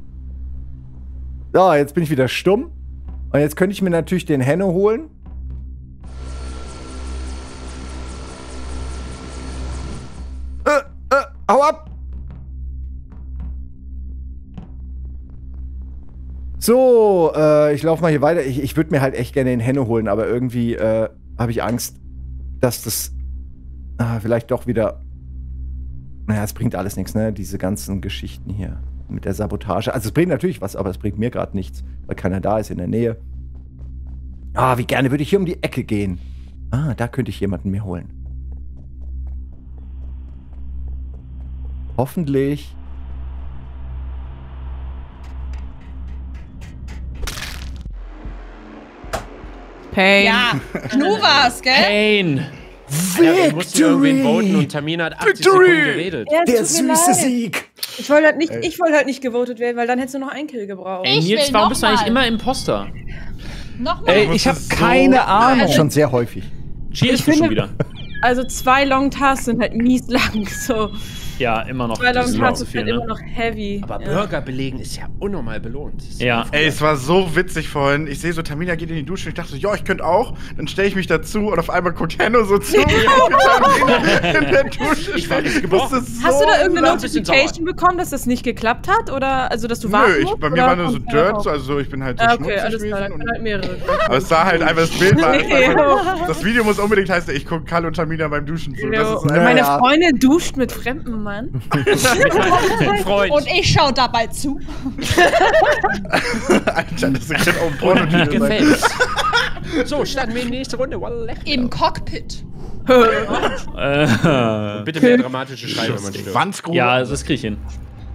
So, jetzt bin ich wieder stumm. Und jetzt könnte ich mir natürlich den Henno holen. Hau ab! So, ich laufe mal hier weiter. Ich würde mir halt echt gerne den Henno holen, aber irgendwie habe ich Angst, dass das vielleicht doch wieder. Naja, es bringt alles nichts, ne? Diese ganzen Geschichten hier mit der Sabotage. Also es bringt natürlich was, aber es bringt mir gerade nichts, weil keiner da ist in der Nähe. Wie gerne würde ich hier um die Ecke gehen. Da könnte ich jemanden mir holen. Hoffentlich. Pain. Ja, Gnu war's, gell? Pain. Alter, wir mussten irgendwen voten und Tamina hat 80 Sekunden geredet. Ja, der süße Sieg. Ich wollte halt nicht gewotet werden, weil dann hättest du noch einen Kill gebraucht. Ey, Nils, warum bist du eigentlich immer Imposter? Nochmal. Ey, ich habe keine Ahnung. Schon sehr häufig. Cheers du schon wieder. Also 2 Long Tasks sind halt mies lang, so. Ja, immer noch. 2 Long Tasks sind halt immer noch heavy. Aber Burger belegen ist ja unnormal belohnt. Ja. Ey, es war so witzig vorhin. Ich sehe so, Tamina geht in die Dusche und ich dachte so, ja, ich könnte auch. Dann stelle ich mich dazu und auf einmal guckt Henno so zu. in der Dusche. Ich war nicht gebrochen. Hast du da irgendeine Notification bekommen, dass das nicht geklappt hat? Oder, also, dass du warten musst? Bei mir war nur so Dirt, also ich bin halt so schmutzig alles gewesen. klar, dann halt mehrere. Aber es sah halt einfach, das Bild war einfach, das Video muss unbedingt heißen, ich gucke Kalle und Tamina beim Duschen zu. Das ist meine Freundin duscht mit fremdem Mann. Und ich schau dabei zu. Alter, das ist ja auch ein Porno-Video sein. So, starten wir in die nächste Runde. Im Cockpit. Bitte mehr dramatische Schreie, wenn man stirbt. Ja, das krieg ich hin.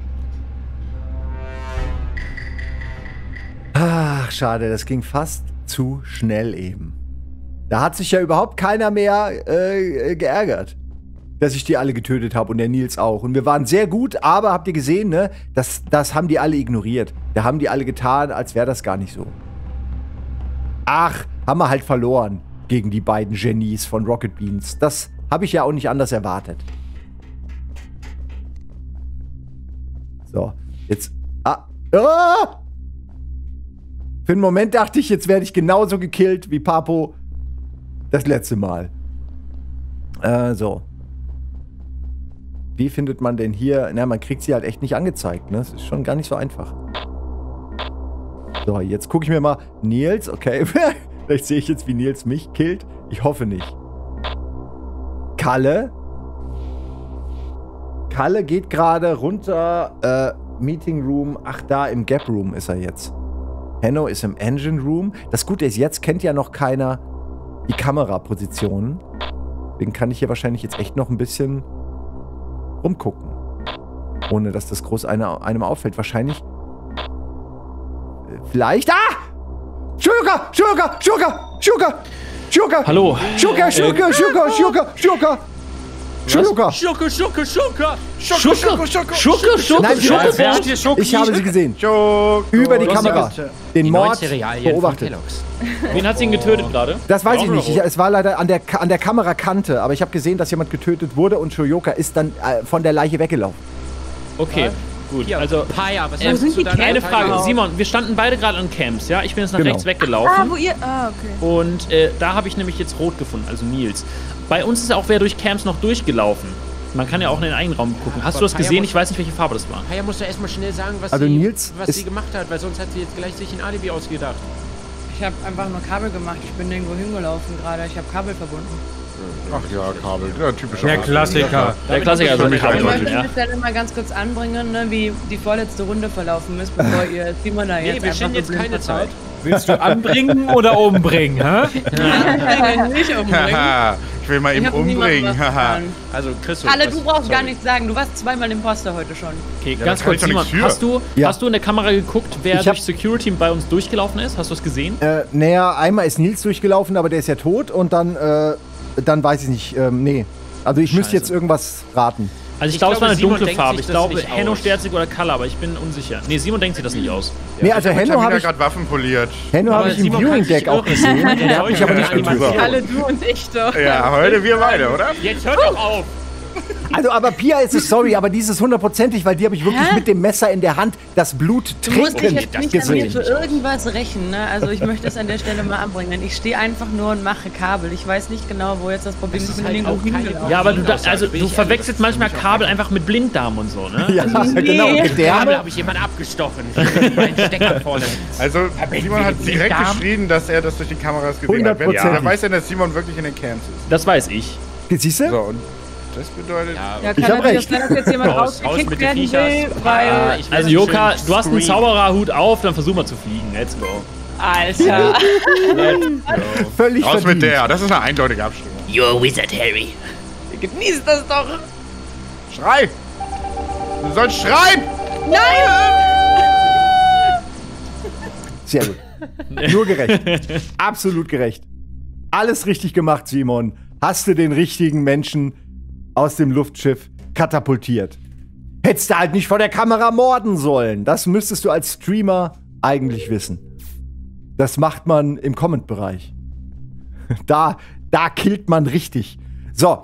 Ach, schade, das ging fast zu schnell eben. Da hat sich ja überhaupt keiner mehr geärgert, dass ich die alle getötet habe und der Nils auch. Und wir waren sehr gut, aber habt ihr gesehen, ne? Das haben die alle ignoriert. Da haben die alle getan, als wäre das gar nicht so. Ach, haben wir halt verloren gegen die beiden Genies von Rocket Beans. Das habe ich ja auch nicht anders erwartet. So, jetzt... Für einen Moment dachte ich, jetzt werde ich genauso gekillt wie Papo das letzte Mal. So. Wie findet man denn hier... Na, man kriegt sie halt echt nicht angezeigt, ne? Das ist schon gar nicht so einfach. So, jetzt gucke ich mir mal... Nils, okay. Vielleicht sehe ich jetzt, wie Nils mich killt. Ich hoffe nicht. Kalle. Kalle geht gerade runter. Meeting Room. Ach, da im Gap Room ist er jetzt. Henno ist im Engine Room. Das Gute ist, jetzt kennt ja noch keiner die Kamerapositionen. Deswegen kann ich hier wahrscheinlich jetzt echt noch ein bisschen rumgucken. Ohne, dass das groß einem auffällt. Wahrscheinlich... Vielleicht... Sugar! Hallo. Sugar! Shoyoka! Schurke! Nein, ich habe sie gesehen. Über die Kamera. Den Mord beobachtet. Wen hat sie ihn getötet gerade? Das weiß ich nicht. Es war leider an der Kamerakante, aber ich habe gesehen, dass jemand getötet wurde und Shoyoka ist dann von der Leiche weggelaufen. Okay. Gut, hier, also Paya, was sagst du da? eine Frage, Simon, wir standen beide gerade an Camps, ja? Ich bin jetzt nach rechts weggelaufen. Wo ihr... okay. Und da habe ich nämlich jetzt Rot gefunden, also Nils. Bei uns ist auch wer durch Camps noch durchgelaufen. Man kann ja auch in den eigenen Raum gucken. Hast du das gesehen? Ich weiß nicht, welche Farbe das war. Paya muss ja erstmal schnell sagen, was sie gemacht hat, weil sonst hat sie jetzt gleich sich ein Alibi ausgedacht. Ich habe einfach nur Kabel gemacht. Ich bin irgendwo hingelaufen gerade. Ich habe Kabel verbunden. Ach ja, Kabel. Der typische Klassiker. Der Klassiker ist nicht Ich möchte an der Stelle mal ganz kurz anbringen, ne, wie die vorletzte Runde verlaufen ist, bevor ihr Simon da jetzt wir schinden jetzt keine Zeit. Willst du anbringen oder umbringen, hä? Nicht umbringen. Ich will mal eben umbringen. Also, Chris, Kalle, du brauchst gar nichts sagen. Du warst zweimal Imposter heute schon. Okay, ganz kurz, Simon, hast du in der Kamera geguckt, wer durch Security bei uns durchgelaufen ist? Hast du es gesehen? Naja, einmal ist Nils durchgelaufen, aber der ist ja tot und dann weiß ich nicht, nee. Also ich müsste jetzt irgendwas raten. Also ich glaube, es war eine dunkle Farbe. Ich glaube, Henno, Sterzig oder Kalle, aber ich bin unsicher. Nee, Simon denkt sich das nicht aus. Nee, also Henno habe ich gerade Waffen poliert. Henno habe ich im Viewing-Deck auch gesehen. Der hat mich aber nicht getötet. Alle du und ich doch. Ja, heute wir beide, oder? Jetzt hört doch auf! Also, aber Pia ist es, sorry, aber dieses 100%ig, weil die habe ich wirklich mit dem Messer in der Hand das Blut trinken gesehen. Du musst dich jetzt nicht an mir für irgendwas rächen, ne? Also ich möchte es an der Stelle mal anbringen. Ich stehe einfach nur und mache Kabel. Ich weiß nicht genau, wo jetzt das Problem ist. Ja, aber du verwechselst manchmal Kabel einfach mit Blinddarm und so, ne? Ja, genau. Kabel habe ich jemand abgestochen. Stecker vorne. Also, Simon hat direkt geschrien, dass er das durch die Kameras gesehen hat. Er weiß ja, dass Simon wirklich in den Camps ist. Das weiß ich. Siehst du? So, und das bedeutet... Ja, ich habe recht. Dass jetzt jemand rausgekickt werden will, weil... Also Joka, du hast einen Zaubererhut auf, dann versuch mal zu fliegen. Let's go. Alter. Völlig raus mit der. Das ist eine eindeutige Abstimmung. You're a wizard, Harry. Genieß das doch. Schrei! Du sollst schreien! Nein! Sehr gut. Nur gerecht. Absolut gerecht. Alles richtig gemacht, Simon. Hast du den richtigen Menschen aus dem Luftschiff katapultiert. Hättest du halt nicht vor der Kamera morden sollen. Das müsstest du als Streamer eigentlich wissen. Das macht man im Comment-Bereich. Da killt man richtig. So.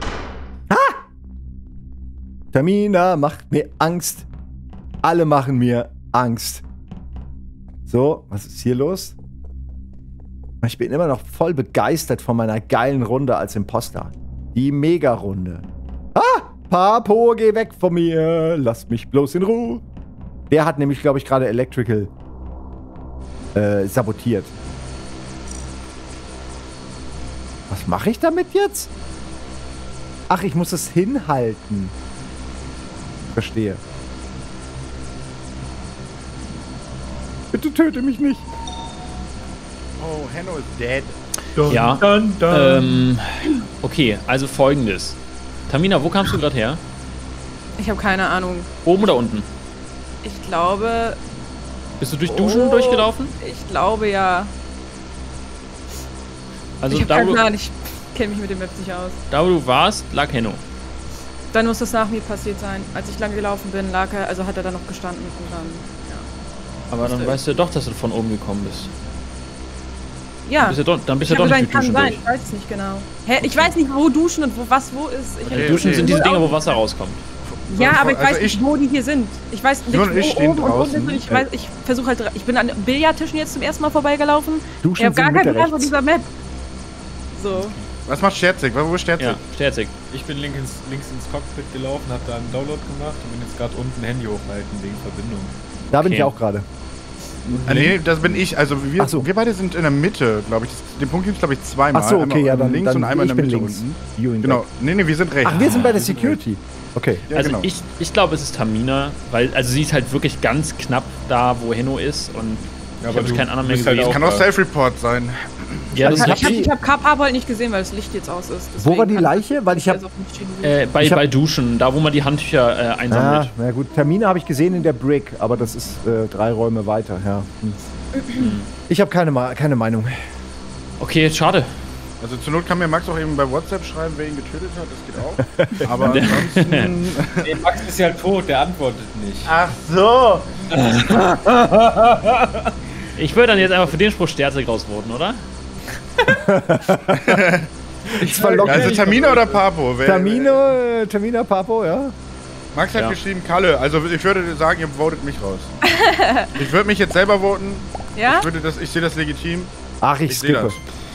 Tamina macht mir Angst. Alle machen mir Angst. So, was ist hier los? Ich bin immer noch voll begeistert von meiner geilen Runde als Imposter. Die Mega-Runde. Papo, geh weg von mir. Lass mich bloß in Ruhe. Der hat nämlich, glaube ich, gerade Electrical sabotiert. Was mache ich damit jetzt? Ach, ich muss es hinhalten. Verstehe. Bitte töte mich nicht. Oh, Henno ist dead. Ja, okay, also Folgendes. Tamina, wo kamst du gerade her? Ich habe keine Ahnung. Oben oder unten? Ich glaube... Bist du durch Duschen durchgelaufen? Ich glaube, ja. Also ich kenne mich mit dem Map nicht aus. Da, wo du warst, lag Henno. Dann muss das nach mir passiert sein. Als ich lang gelaufen bin, hat er da noch gestanden und dann, ja. Aber dann weißt du ja doch, dass du von oben gekommen bist. Ja. Dann bist du doch nicht durch Duschen durch. Ich weiß es nicht genau. Hä? Ich weiß nicht, wo Duschen und wo ist. Duschen sind diese Dinge, wo Wasser rauskommt. Ja, aber ich weiß nicht, wo die hier sind. Ich weiß nicht, wo oben und unten ist. Ich versuche halt... Ich bin an Billardtischen jetzt zum ersten Mal vorbeigelaufen. Ich habe gar keinen Plan von dieser Map. So. Was macht Sterzig? Wo ist Sterzig? Ja, Sterzig. Ich bin links ins Cockpit gelaufen, habe da einen Download gemacht und bin jetzt gerade unten Handy hochhalten wegen Verbindung. Da bin ich auch gerade. Nee, das bin ich. Also wir beide sind in der Mitte, glaube ich. Den Punkt gibt es, glaube ich, zweimal. Achso, okay, ja, dann links und einmal in der Mitte links. unten. Genau. Nee, wir sind rechts. Ach, wir sind bei der Security. Okay. Ja, also genau. ich glaube, es ist Tamina, weil sie ist halt wirklich ganz knapp da, wo Henno ist und ich habe keinen anderen mehr gesehen. Das kann auch Self-Report sein. Ja, ich hab Papo halt nicht gesehen, weil das Licht jetzt aus ist. Wo war die Leiche? Weil ich habe bei Duschen, da wo man die Handtücher einsammelt. Na gut, Termine habe ich gesehen in der Brick, aber das ist 3 Räume weiter. Ja. Ich habe keine Meinung. Okay, schade. Also zur Not kann mir Max auch eben bei WhatsApp schreiben, wer ihn getötet hat, das geht auch. Aber ansonsten... Nee, Max ist ja tot, der antwortet nicht. Ach so! Ich würde dann jetzt einfach für den Spruch Sterzig rausvoten, oder? Also Tamina oder Papo? Tamina, Papo, ja. Max hat geschrieben Kalle, also ich würde sagen, ihr votet mich raus. Ich würde mich jetzt selber voten. Ja? Ich sehe das legitim. Ach, ich skippe.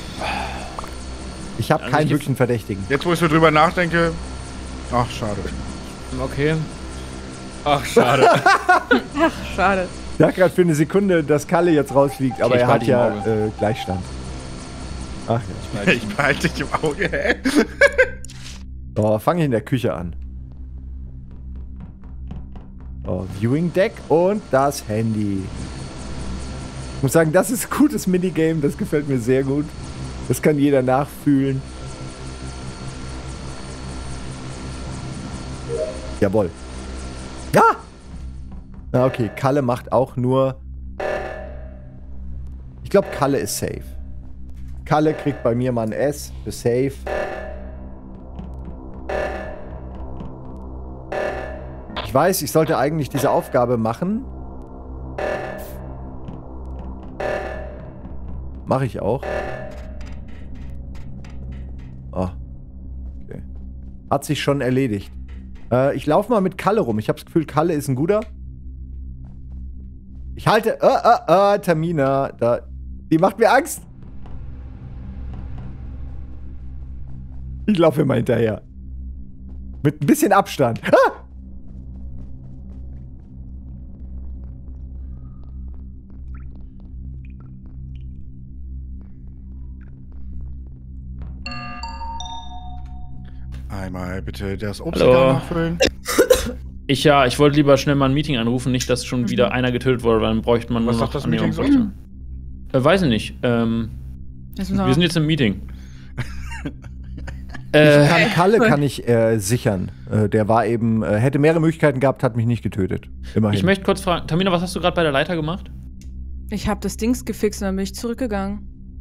Ich habe keinen wirklichen Verdächtigen. Jetzt, wo ich so drüber nachdenke, ach, schade. Okay. Ach, schade. Ach, schade. Ich dachte gerade für eine Sekunde, dass Kalle jetzt rausfliegt, aber er hat ja Gleichstand. Ach ja. Ich behalte dich im Auge, hä? So, fange ich in der Küche an. So, Viewing Deck und das Handy. Ich muss sagen, das ist ein gutes Minigame, das gefällt mir sehr gut. Das kann jeder nachfühlen. Jawohl. Ja! Na okay, Kalle macht auch nur... Ich glaube, Kalle ist safe. Kalle kriegt bei mir mal ein S für safe. Ich weiß, ich sollte eigentlich diese Aufgabe machen. Mache ich auch. Oh. Okay. Hat sich schon erledigt. Ich laufe mal mit Kalle rum. Ich habe das Gefühl, Kalle ist ein guter. Ich halte... Tamina. Die macht mir Angst. Ich laufe immer hinterher. Mit ein bisschen Abstand. Ah! Einmal bitte das Obstregal nachfüllen. Ich wollte lieber schnell mal ein Meeting anrufen, nicht, dass schon wieder einer getötet wurde, weil dann bräuchte man nur noch... Was sagt das Meeting so? Weiß ich nicht. Wir sind jetzt im Meeting. Kalle kann ich sichern. Der war eben, hätte mehrere Möglichkeiten gehabt, hat mich nicht getötet. Immerhin. Ich möchte kurz fragen, Tamina, was hast du gerade bei der Leiter gemacht? Ich habe das Dings gefixt und dann bin ich zurückgegangen.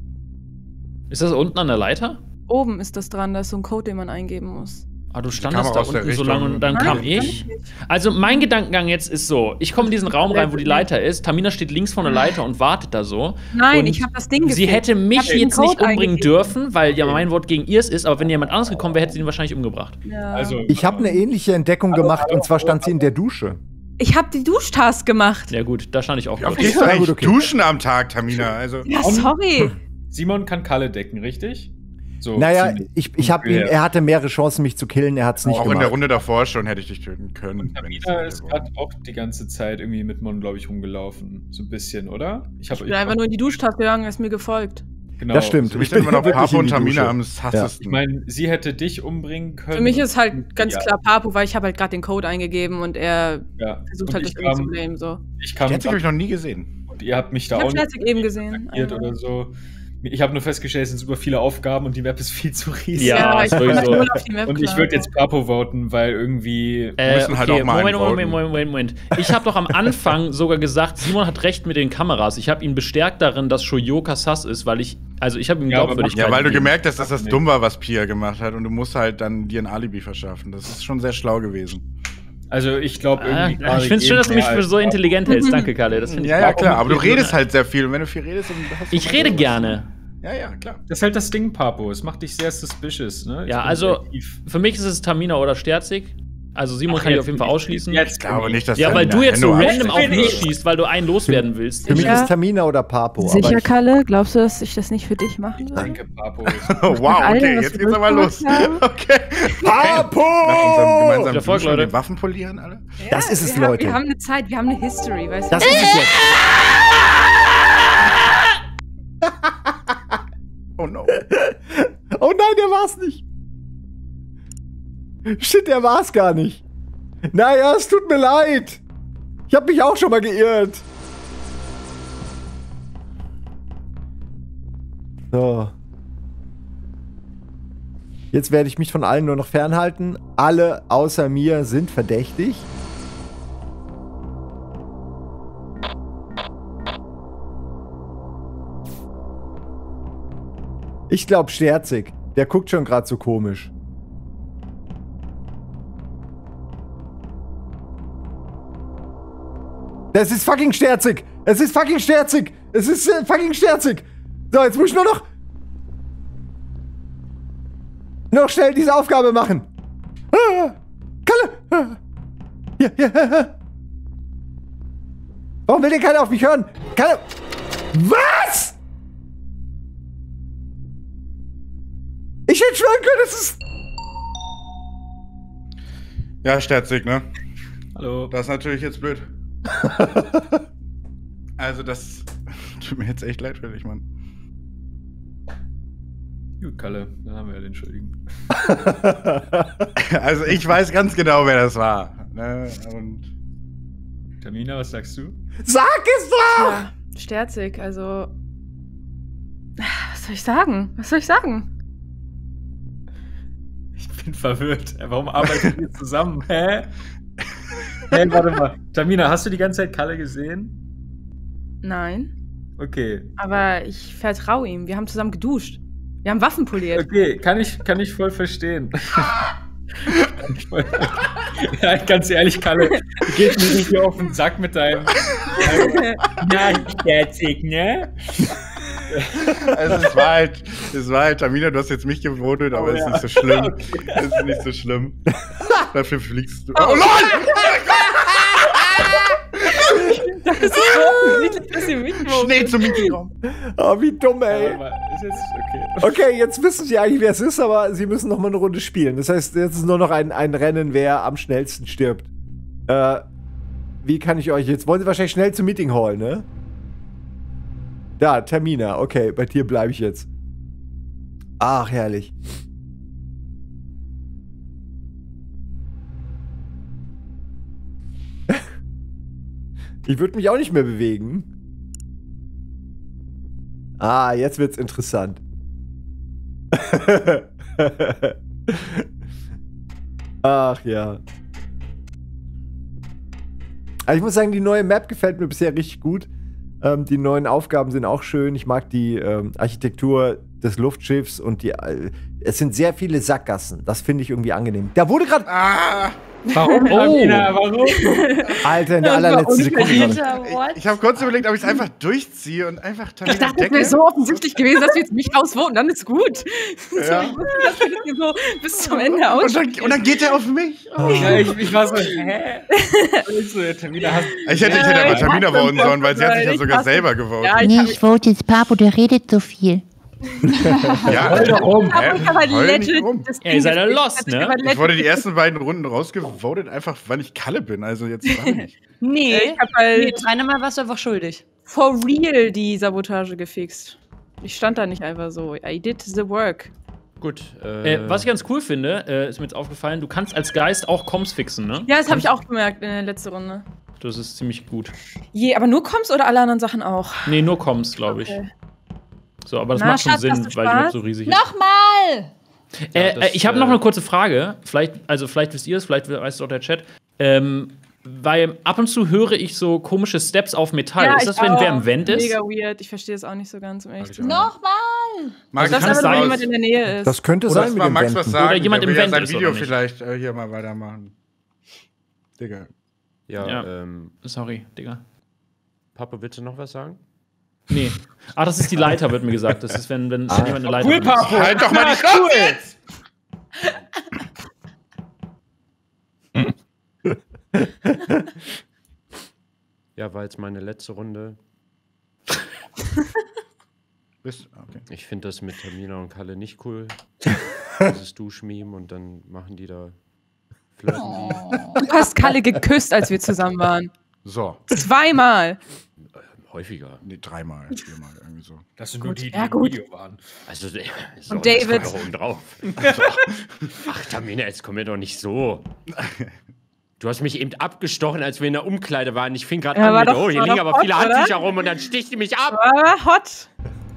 Ist das unten an der Leiter? Oben ist das dran, da ist so ein Code, den man eingeben muss. Ah, du standest da unten so lange und dann kam ich. Also mein Gedankengang jetzt ist so, ich komme in diesen Raum rein, wo die Leiter ist, Tamina steht links von der Leiter und wartet da so. Nein, und ich habe das Ding gefixt. Sie hätte mich jetzt nicht umbringen dürfen, weil ja mein Wort gegen ihr ist, aber wenn jemand anderes gekommen wäre, hätte sie ihn wahrscheinlich umgebracht. Ja. Also, ich habe eine ähnliche Entdeckung gemacht und zwar stand sie in der Dusche. Ich habe die Duschtask gemacht. Ja gut, da stand ich auch. Gehst du eigentlich duschen am Tag, Tamina? Also. Ja, sorry. Simon kann Kalle decken, richtig? So, naja, er hatte mehrere Chancen, mich zu killen, er hat es nicht gemacht. Auch in der Runde davor schon hätte ich dich töten können. Und Tamina ist gerade auch die ganze Zeit irgendwie mit Mon, glaube ich, rumgelaufen. So ein bisschen, oder? Ich bin einfach nur in die Duschtask gegangen, er ist mir gefolgt. Genau. Das stimmt. Also ich bin immer noch Papo und Tamina am sassesten. Ja. Ich meine, sie hätte dich umbringen können. Für mich ist halt ganz klar Papo, weil ich habe halt gerade den Code eingegeben und er versucht halt das irgendwie zu blamen. So. Ich habe ich noch nie gesehen. Und ihr habt mich da auch nicht eben gesehen oder so. Ich habe nur festgestellt, es sind super viele Aufgaben und die Map ist viel zu riesig. Ja, ich sowieso. Und ich würde jetzt Papo voten, weil irgendwie müssen halt auch mal Moment. Ich habe doch am Anfang sogar gesagt, Simon hat recht mit den Kameras. Ich habe ihn bestärkt darin, dass Shoyoka sass ist, weil ich habe ihm Glaubwürdigkeit. Ja, weil du gemerkt hast, dass das dumm war, was Pia gemacht hat und du musst halt dann dir ein Alibi verschaffen. Das ist schon sehr schlau gewesen. Also ich glaube irgendwie. Ich finde es schön, dass du mich für so intelligent hältst. Danke, Kalle. Das ich ja, klar. Aber du redest halt sehr viel. Und wenn du viel redest, dann hast du ich rede gerne. Ja, klar. Das ist halt das Ding, Papo. Es macht dich sehr suspicious, ne? Ja, also für mich ist es Tamina oder Sterzig. Also Simon kann ich auf jeden Fall ausschließen. Jetzt glaube nicht, dass weil du jetzt so random auf mich schießt, weil du einen loswerden willst. Für mich ist Tamina oder Papo. Sicher, Kalle? Glaubst du, dass ich das nicht für dich machen soll? Danke, Papo. Wow, okay, jetzt geht's aber los. Okay. Papo! Nach unserem gemeinsamen Erfolg, Leute. Den Waffen polieren, alle? Ja, das ist es, Leute. Wir haben eine Zeit, wir haben eine History, weißt du? Das ist es jetzt. Oh no. Oh nein, der war's nicht. Shit, der war's gar nicht. Naja, es tut mir leid. Ich habe mich auch schon mal geirrt. So. Jetzt werde ich mich von allen nur noch fernhalten. Alle außer mir sind verdächtig. Ich glaube Sterzig. Der guckt schon gerade so komisch. Das ist fucking Sterzig. Es ist fucking Sterzig. Es ist fucking Sterzig. So, jetzt muss ich nur noch schnell diese Aufgabe machen. Kalle. Hier. Warum will denn keiner auf mich hören? Kalle. Was? Ich hätte schwören können, es ist... Ja, Sterzig, ne? Hallo. Das ist natürlich jetzt blöd. Also das tut mir jetzt echt leid für dich, Mann. Gut, Kalle, dann haben wir ja den Schuldigen. Also ich weiß ganz genau, wer das war. Ne? Und Tamina, was sagst du? Sag es doch! Ja, Sterzig, also... Was soll ich sagen? Ich bin verwirrt. Warum arbeiten wir zusammen? Hä? Hey, warte mal. Tamina, hast du die ganze Zeit Kalle gesehen? Nein. Okay. Aber ich vertraue ihm. Wir haben zusammen geduscht. Wir haben Waffen poliert. Okay, kann ich voll verstehen. Ja, ganz ehrlich, Kalle, du gehst mir nicht hier auf den Sack mit deinem... Na, Sterzig, ne? Also es war halt, Tamina, du hast jetzt mich gewotet, aber es ist nicht so schlimm. Okay. Es ist nicht so schlimm. Dafür fliegst du. Oh LOL! Das ist so offensichtlich, dass ihr mich Schnell zum Meetingraum. Oh, wie dumm, ey. Ja, ist jetzt okay. Okay, jetzt wissen sie eigentlich, wer es ist, aber sie müssen noch mal eine Runde spielen. Das heißt, jetzt ist nur noch ein Rennen, wer am schnellsten stirbt. Wie kann ich euch jetzt... Wollen sie wahrscheinlich schnell zum Meeting Hall, ne? Da, Tamina. Okay, bei dir bleibe ich jetzt. Ach, herrlich. Ich würde mich auch nicht mehr bewegen. Ah, jetzt wird's interessant. Ach ja. Also ich muss sagen, die neue Map gefällt mir bisher richtig gut. Die neuen Aufgaben sind auch schön. Ich mag die Architektur des Luftschiffs und es sind sehr viele Sackgassen. Das finde ich irgendwie angenehm. Da wurde gerade... Warum? Warum? Alter, in der allerletzten Sekunde. Ich habe kurz überlegt, ob ich es einfach durchziehe und einfach Tamina Ich dachte, es wäre so offensichtlich gewesen, dass wir jetzt mich rausvoten, dann ist gut. Ja. So, ich wusste, dass wir das hier so bis zum Ende aus. Und dann geht er auf mich. Oh. Ja, ich war so, hä? Ich hätte aber Tamina voten sollen, weil sie hat sich ja sogar selber gewotet. Ja, ich vote jetzt Papo, der redet so viel. Ja, heul doch rum. Ihr seid ja lost, ne? Ich wurde die ersten beiden Runden rausgevotet, einfach weil ich Kalle bin. Also jetzt gar nicht. Nee, dreimal warst du einfach schuldig. For real die Sabotage gefixt. Ich stand da nicht einfach so. I did the work. Gut. Was ich ganz cool finde, ist mir jetzt aufgefallen, du kannst als Geist auch Comms fixen, ne? Ja, das habe ich auch gemerkt in der letzten Runde. Das ist ziemlich gut. Aber nur Comms oder alle anderen Sachen auch? Nee, nur Comms, glaube ich. Okay. So, aber das macht schon Sinn, weil die Map so riesig ist. Nochmal! Ich habe noch eine kurze Frage. Vielleicht wisst ihr es, vielleicht weiß es auch der Chat. Weil ab und zu höre ich so komische Steps auf Metall. Ja, ist das, wenn wer im Vent ist? Mega weird. Ich verstehe es auch nicht so ganz, um ehrlich zu sein. Nochmal! Max, das ist aber jemand in der Nähe ist. Das könnte sein, mit dem Max was sagen. Oder jemand im Vent sein ist, Video oder nicht? vielleicht hier mal weitermachen. Digga. Ja, sorry, Digga. Papa, willst du noch was sagen? Nee. Ah, das ist die Leiter, wird mir gesagt. Das ist, wenn jemand eine Leiter cool, Papo. Halt doch mal die Schnauze jetzt! Ja, war jetzt meine letzte Runde. Okay. Ich finde das mit Tamina und Kalle nicht cool. Dieses Duschmeme und dann machen die da flirten die. Du hast Kalle geküsst, als wir zusammen waren. So. 2-mal. Häufiger. Nee, 3-mal, 4-mal, irgendwie so. Das sind nur die ja, im gut. Video waren. Also, und David. Das oben drauf. Ach, Tamina, jetzt komm mir doch nicht so. Du hast mich eben abgestochen, als wir in der Umkleide waren. Ich fing gerade an mit, hier liegen aber hot, viele Handtücher rum und dann sticht die mich ab. War hot.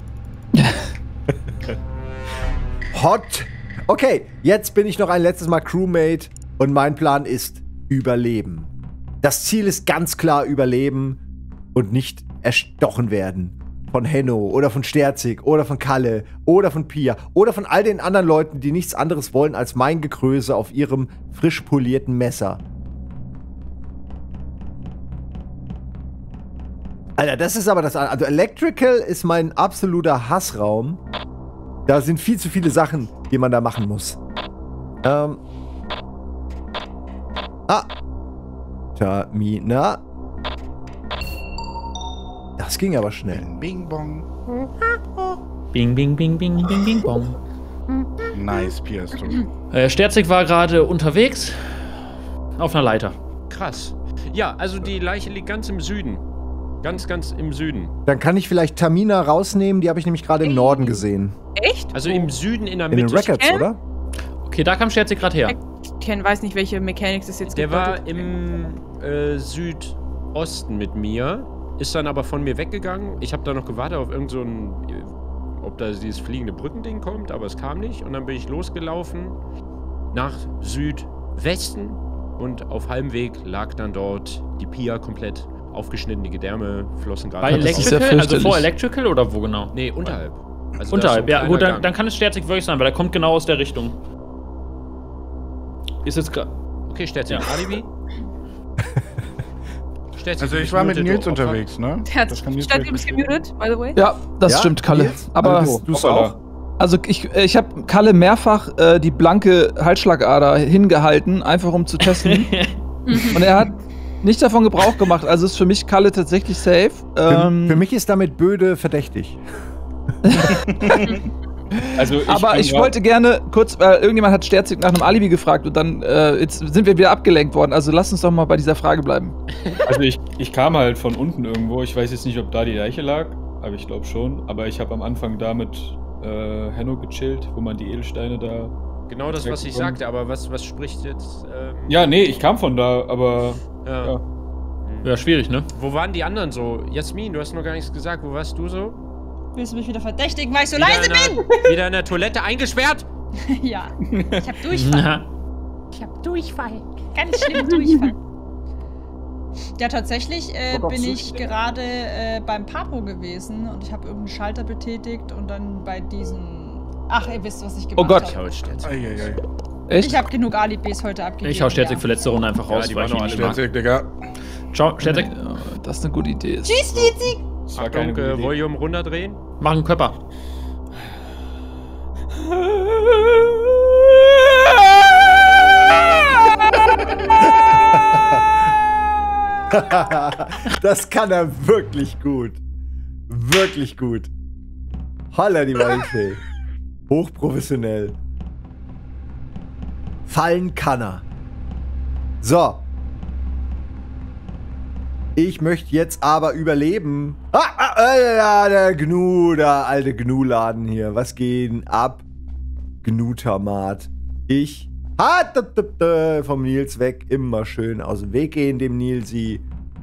Hot. Okay, jetzt bin ich noch ein letztes Mal Crewmate und mein Plan ist Überleben. Das Ziel ist ganz klar Überleben und nicht erstochen werden. von Henno oder von Sterzig oder von Kalle oder von Pia oder von all den anderen Leuten, die nichts anderes wollen als mein Gekröse auf ihrem frisch polierten Messer. Alter, das ist aber das... Also Electrical ist mein absoluter Hassraum. Da sind viel zu viele Sachen, die man da machen muss. Tamina. Das ging aber schnell. Bing, bong. Bing, bing, bing, bing, bing, bing, bong. Nice, Piastro. Sterzig war gerade unterwegs auf einer Leiter. Krass. Ja, also die Leiche liegt ganz im Süden. Ganz im Süden. Dann kann ich vielleicht Tamina rausnehmen, die habe ich nämlich gerade im Norden gesehen. Echt? Also im Süden in der Mitte. In den Records, oder? Okay, da kam Sterzig gerade her. Ich weiß nicht, welche Mechanics es jetzt gibt. Der war im Südosten mit mir, ist dann aber von mir weggegangen. Ich habe da noch gewartet auf irgend so ein, ob da dieses fliegende Brückending kommt, aber es kam nicht. Und dann bin ich losgelaufen nach Südwesten und auf halbem Weg lag dann dort die Pia komplett aufgeschnitten, die Gedärme flossen gerade. Bei Electrical? Also vor Electrical oder wo genau? Nee, unterhalb. Also unterhalb, so ja gut, dann kann es Sterzig wirklich sein, weil er kommt genau aus der Richtung. Ist jetzt gerade... Okay, Sterzig, Alibi? Also ich war mit Nils unterwegs, ne? Sterzig ist gemutet, by the way. Ja, das stimmt, Kalle. Nils? Aber du auch? Also ich habe Kalle mehrfach die blanke Halsschlagader hingehalten, einfach um zu testen. Und er hat nicht davon Gebrauch gemacht, also ist für mich Kalle tatsächlich safe. Für mich ist damit Böde verdächtig. Also ich wollte gerne kurz, weil irgendjemand hat Sterzig nach einem Alibi gefragt und dann jetzt sind wir wieder abgelenkt worden. Also lass uns doch mal bei dieser Frage bleiben. Also ich kam halt von unten irgendwo. Ich weiß jetzt nicht, ob da die Leiche lag, aber ich glaube schon. Aber ich habe am Anfang da mit Henno gechillt, wo man die Edelsteine da... Genau das, was ich sagte, aber was spricht jetzt... Ja, nee, ich kam von da, aber... Ja, schwierig, ne? Wo waren die anderen so? Jasmin, du hast noch gar nichts gesagt. Wo warst du so? Willst du mich wieder verdächtigen, weil ich so leise bin? Wieder in der Toilette eingesperrt? Ja, ich hab Durchfall. Ganz schlimm Durchfall. Ja, tatsächlich bin ich gerade beim Papo gewesen und ich habe irgendeinen Schalter betätigt und dann bei diesen... Ach, ihr wisst, was ich gemacht habe. Oh Gott. Echt? Ich habe genug Alibis heute abgegeben. Ich hau Sterzig für letzte Runde einfach raus, weil ich ihn nicht mag. Sterzig, Digga. Ciao, Sterzig. Ja, das ist eine gute Idee. Tschüss, Sterzig! Achtung, Volume runterdrehen. Mach einen Körper. Das kann er wirklich gut. Wirklich gut. Holla die Waldfee. Hochprofessionell. Fallen kann er. So. Ich möchte jetzt aber überleben. Der Gnu, der alte Gnu-Laden hier. Was geht ab? Gnu-Tamat. Ich vom Nils weg. Immer schön aus dem Weg gehen, dem Nilsi.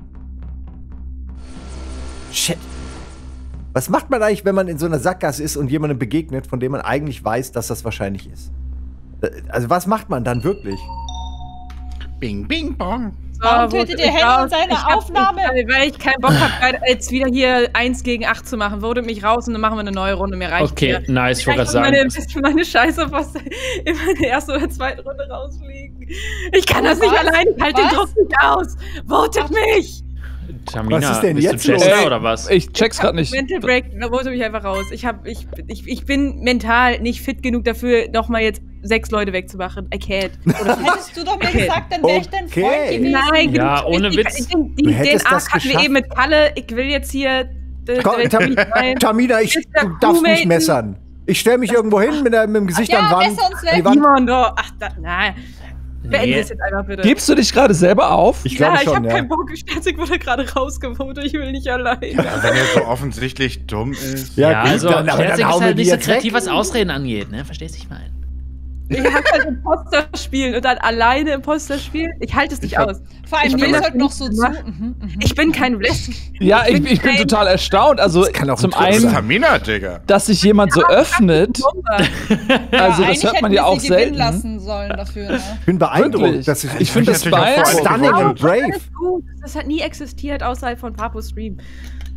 Shit. Was macht man eigentlich, wenn man in so einer Sackgasse ist und jemandem begegnet, von dem man eigentlich weiß, dass das wahrscheinlich ist? Also was macht man dann wirklich? Bing, bing, bong. Warum tötet ihr Henno in seiner Aufnahme? Weil ich keinen Bock habe, jetzt wieder hier 1 gegen 8 zu machen. Votet mich raus und dann machen wir eine neue Runde. Mir reicht okay, hier. Nice, ich wollte gerade sagen. Meine Scheiße fast in der ersten oder zweiten Runde rausfliegen. Ich kann das nicht alleine. Ich halte den Druck nicht aus. Votet mich! Tamina, was ist denn bist jetzt du Jester los? oder was? Ich check's gerade nicht. Mental Break, vote mich einfach raus. Ich bin mental nicht fit genug dafür, nochmal jetzt 6 Leute wegzumachen. I can't. Hättest du doch mir gesagt, dann wäre ich dein Freund gewesen. Nein, ja, ohne Witz. Den Arc hatten wir eben mit Kalle. Ich will jetzt hier... Tamina, du darfst nicht messern. Ich stelle mich irgendwo hin mit dem Gesicht an die Wand. Niemand, ach, nein. Beende es jetzt einfach bitte. Gibst du dich gerade selber auf? Ich glaube schon, ich habe keinen Bock. Sterzig wurde gerade rausgevotet. Ich will nicht allein. Ja, wenn er so offensichtlich dumm ist. Ja, also Sterzig ist halt nicht so kreativ, was Ausreden angeht, ne? Verstehst du, ich meine? Ich habe halt Imposter spielen und dann alleine Imposter spielen. Ich halte es nicht aus. Vor allem Nils halt noch so zu. Ich bin kein Wrestler. Ja, ich bin total erstaunt. Also zum einen, Tamina, Digga. dass sich jemand so öffnet. Also das hört man ja auch selten. Lassen sollen dafür, ne? Ich bin beeindruckt. Ich finde das beeindruckend. Stunning and brave. Das hat nie existiert außerhalb von Papos Stream.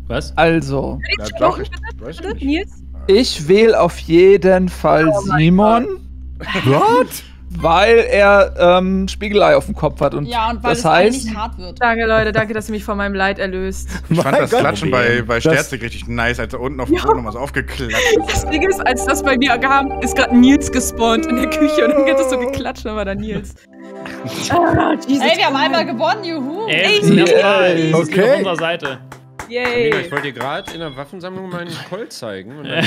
Was? Also. Ja, doch, ich weiß nicht. Nils? Ich wähle auf jeden Fall Simon. What? Weil er Spiegelei auf dem Kopf hat. Und ja, und weil das es heißt, nicht hart wird. Danke, Leute, danke, dass ihr mich von meinem Leid erlöst. Ich fand das Klatschen bei Sterzig richtig nice, als er unten auf dem Boden noch was aufgeklatscht ist. Das Ding ist, als das bei mir kam, ist gerade Nils gespawnt in der Küche und dann hat es so geklatscht, dann war da Nils. Jesus. Ey, wir haben einmal gewonnen, juhu! Ey, okay. auf unserer Seite. Yay! Ich wollte dir gerade in der Waffensammlung meinen Colt zeigen. Und dann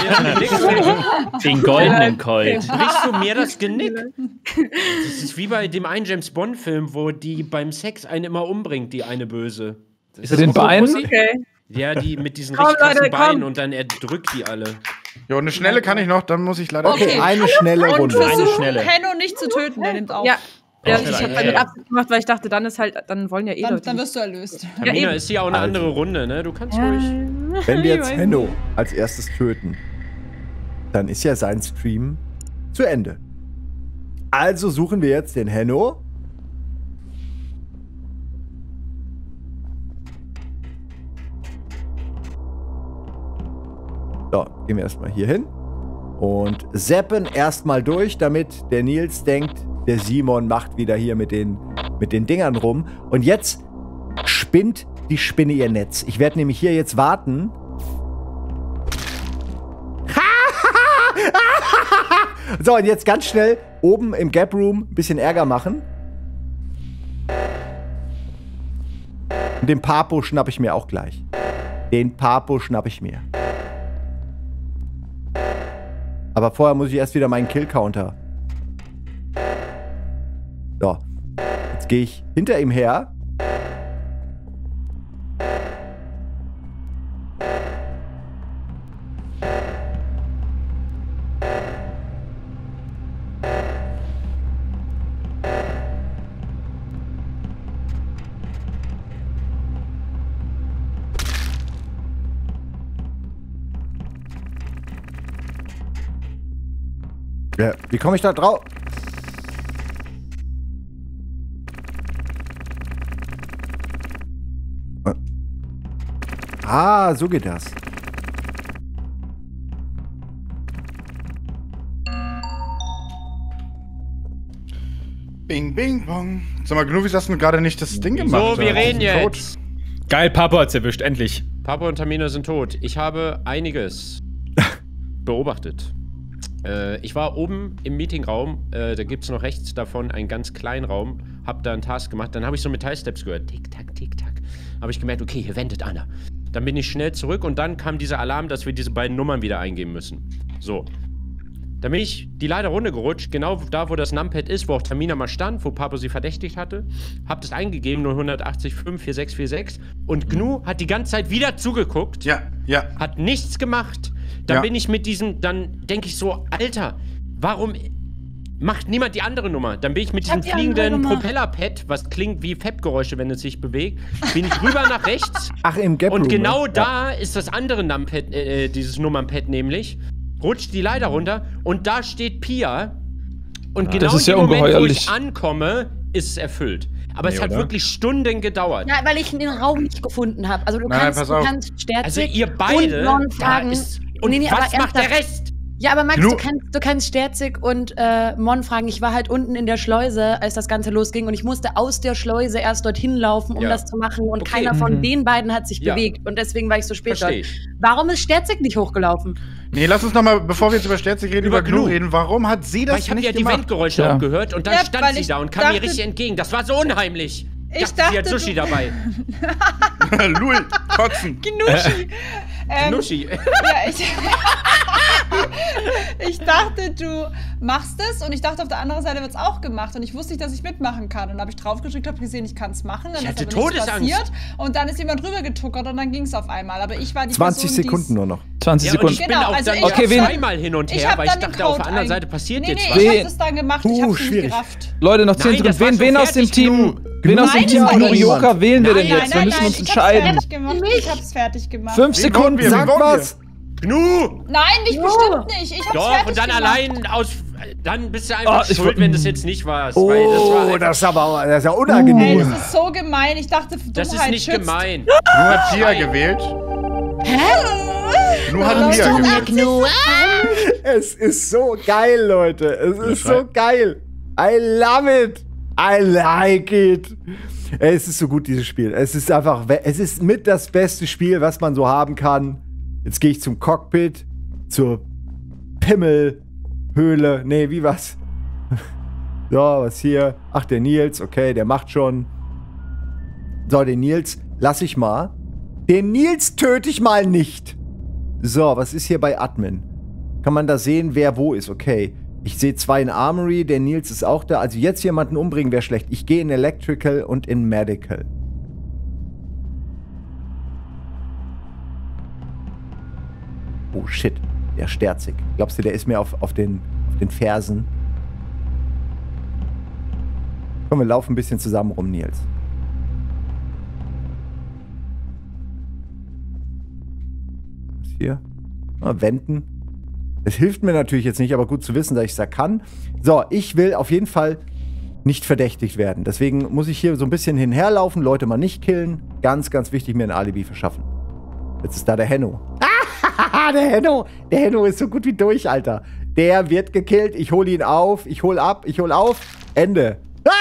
den goldenen Colt. brichst du mir das Genick. Das ist wie bei dem einen James Bond-Film, wo die beim Sex einen immer umbringt, die eine Böse. ist er den Beinen? Okay. Ja, die mit diesen Komm, richtig krassen Leute, komm. Beinen und dann erdrückt die alle. Ja, und eine schnelle kann ich noch, dann muss ich leider. Okay, eine schnelle Und Runde. versuch, Henno nicht zu töten, der nimmt auf. Ja. Ja, Ja, ich hab ja, mit ja. Absicht gemacht, weil ich dachte, dann ist halt, dann wollen ja eh Leute. Dann wirst du erlöst. Tamina, eben. ist ja auch eine andere Runde, ne? Du kannst ruhig. Wenn wir Ich jetzt weiß Henno als erstes töten, dann ist ja sein Stream zu Ende. Also suchen wir jetzt den Henno. So, gehen wir erstmal hier hin. Und zappen erstmal durch, damit der Nils denkt, der Simon macht wieder hier mit den Dingern rum. Und jetzt spinnt die Spinne ihr Netz. Ich werde nämlich hier jetzt warten. So, und jetzt ganz schnell oben im Gap Room ein bisschen Ärger machen. Und den Papo schnapp ich mir auch gleich. Den Papo schnapp ich mir. Aber vorher muss ich erst wieder meinen Kill-Counter. So. Jetzt gehe ich hinter ihm her. Ja, wie komme ich da drauf? Ah, so geht das. Bing, bing, bong. Sag mal, Gnuvis, hast du gerade nicht das Ding gemacht? So, wir reden jetzt. Geil, Papo hat's erwischt, endlich. Papa und Tamina sind tot. Ich habe einiges beobachtet. Ich war oben im Meetingraum, da gibt es noch rechts davon einen ganz kleinen Raum, hab da einen Task gemacht, dann habe ich so Metallsteps gehört, tick-tack, tick-tack. Habe ich gemerkt, okay, hier wendet einer. Dann bin ich schnell zurück und dann kam dieser Alarm, dass wir diese beiden Nummern wieder eingeben müssen. So. Dann bin ich die Leiter runtergerutscht, genau da, wo das Numpad ist, wo auch Tamina mal stand, wo Papo sie verdächtigt hatte. Hab das eingegeben, 085 4646. Und Gnu hat die ganze Zeit wieder zugeguckt. Ja, ja. Hat nichts gemacht. Dann bin ich mit diesem, dann denke ich so, Alter, warum macht niemand die andere Nummer? Dann bin ich mit diesem fliegenden Propellerpad, was klingt wie Fab-Geräusche, wenn es sich bewegt, bin ich rüber nach rechts. Ach, im Gap Room. Und genau da ist das andere Numpad, dieses Nummernpad nämlich. Rutscht die Leiter runter und da steht Pia. Und genau in dem Moment, wo ich ankomme, ist es erfüllt. Aber es hat wirklich Stunden gedauert. Ja, weil ich den Raum nicht gefunden habe. Also du kannst Sterzig also ihr beide, und Mon fragen. Und was macht der Rest? Ja, aber Max, du kannst Sterzig und Mon fragen. Ich war halt unten in der Schleuse, als das Ganze losging. Und ich musste aus der Schleuse erst dorthin laufen, um das zu machen. Und keiner von den beiden hat sich bewegt. Und deswegen war ich so spät dort. Warum ist Sterzig nicht hochgelaufen? Nee, lass uns nochmal, bevor wir jetzt über Sterzig reden, über Gnu reden. Warum hat sie das nicht gemacht? Ich habe ja die Wendgeräusche auch gehört und dann stand sie da und kam mir richtig entgegen. Das war so unheimlich. Ich dachte, sie hat Sushi dabei. Lul, kotzen. Gnuschi. Gnuschi. Ja, ich dachte, du machst es und ich dachte, auf der anderen Seite wird es auch gemacht und ich wusste nicht, dass ich mitmachen kann. Und dann habe ich draufgedrückt, habe gesehen, ich kann es machen. Dann ist aber nichts passiert und dann ist jemand rübergetuckert und dann ging es auf einmal. Aber ich war die 20 Person, Sekunden nur noch. 20 Sekunden. Und ich bin auch dann zweimal hin und her, weil ich dachte, auf der anderen Seite passiert jetzt was. Ich habe das dann gemacht, ich habe es nicht gerafft. Leute, noch 10 Sekunden. Wen aus dem Team? Wen aus dem Team Glorioka wählen wir denn jetzt? Wir müssen uns entscheiden. Ich hab's fertig gemacht. 5 Sekunden, sag was! Gnu! Nein, ich bestimmt nicht. Ich hab's Doch, fertig und dann gemacht. allein aus. Dann bist du einfach schuld, wenn das jetzt nicht warst. Oh, das ist ja unangenehm. Ey, das ist so gemein. Ich dachte, Dummheit das ist nicht schützt. gemein. Gnu hat Pia gewählt. Gnu hatten wir. Es ist so geil, Leute. Es ist so geil. I love it. I like it. Es ist so gut, dieses Spiel. Es ist einfach, es ist mit das beste Spiel, was man so haben kann. Jetzt gehe ich zum Cockpit, zur Pimmelhöhle. Nee, wie was? So, was hier? Ach, der Nils, okay, der macht schon. So, den Nils lass ich mal. Den Nils töte ich mal nicht. So, was ist hier bei Admin? Kann man da sehen, wer wo ist? Okay. Ich sehe 2 in Armory, der Nils ist auch da. Also jetzt jemanden umbringen wäre schlecht. Ich gehe in Electrical und in Medical. Oh shit, der Sterzig. Glaubst du, der ist mir auf den Fersen? Komm, wir laufen ein bisschen zusammen rum, Nils. Was hier? Wenden. Es hilft mir natürlich jetzt nicht, aber gut zu wissen, dass ich es da kann. So, ich will auf jeden Fall nicht verdächtigt werden. Deswegen muss ich hier so ein bisschen hinherlaufen, Leute mal nicht killen. Ganz, ganz wichtig, mir ein Alibi verschaffen. Jetzt ist da der Henno. Der Henno ist so gut wie durch, Alter. Der wird gekillt. Ich hole ihn auf. Ich hole ab. Ich hole auf. Ende.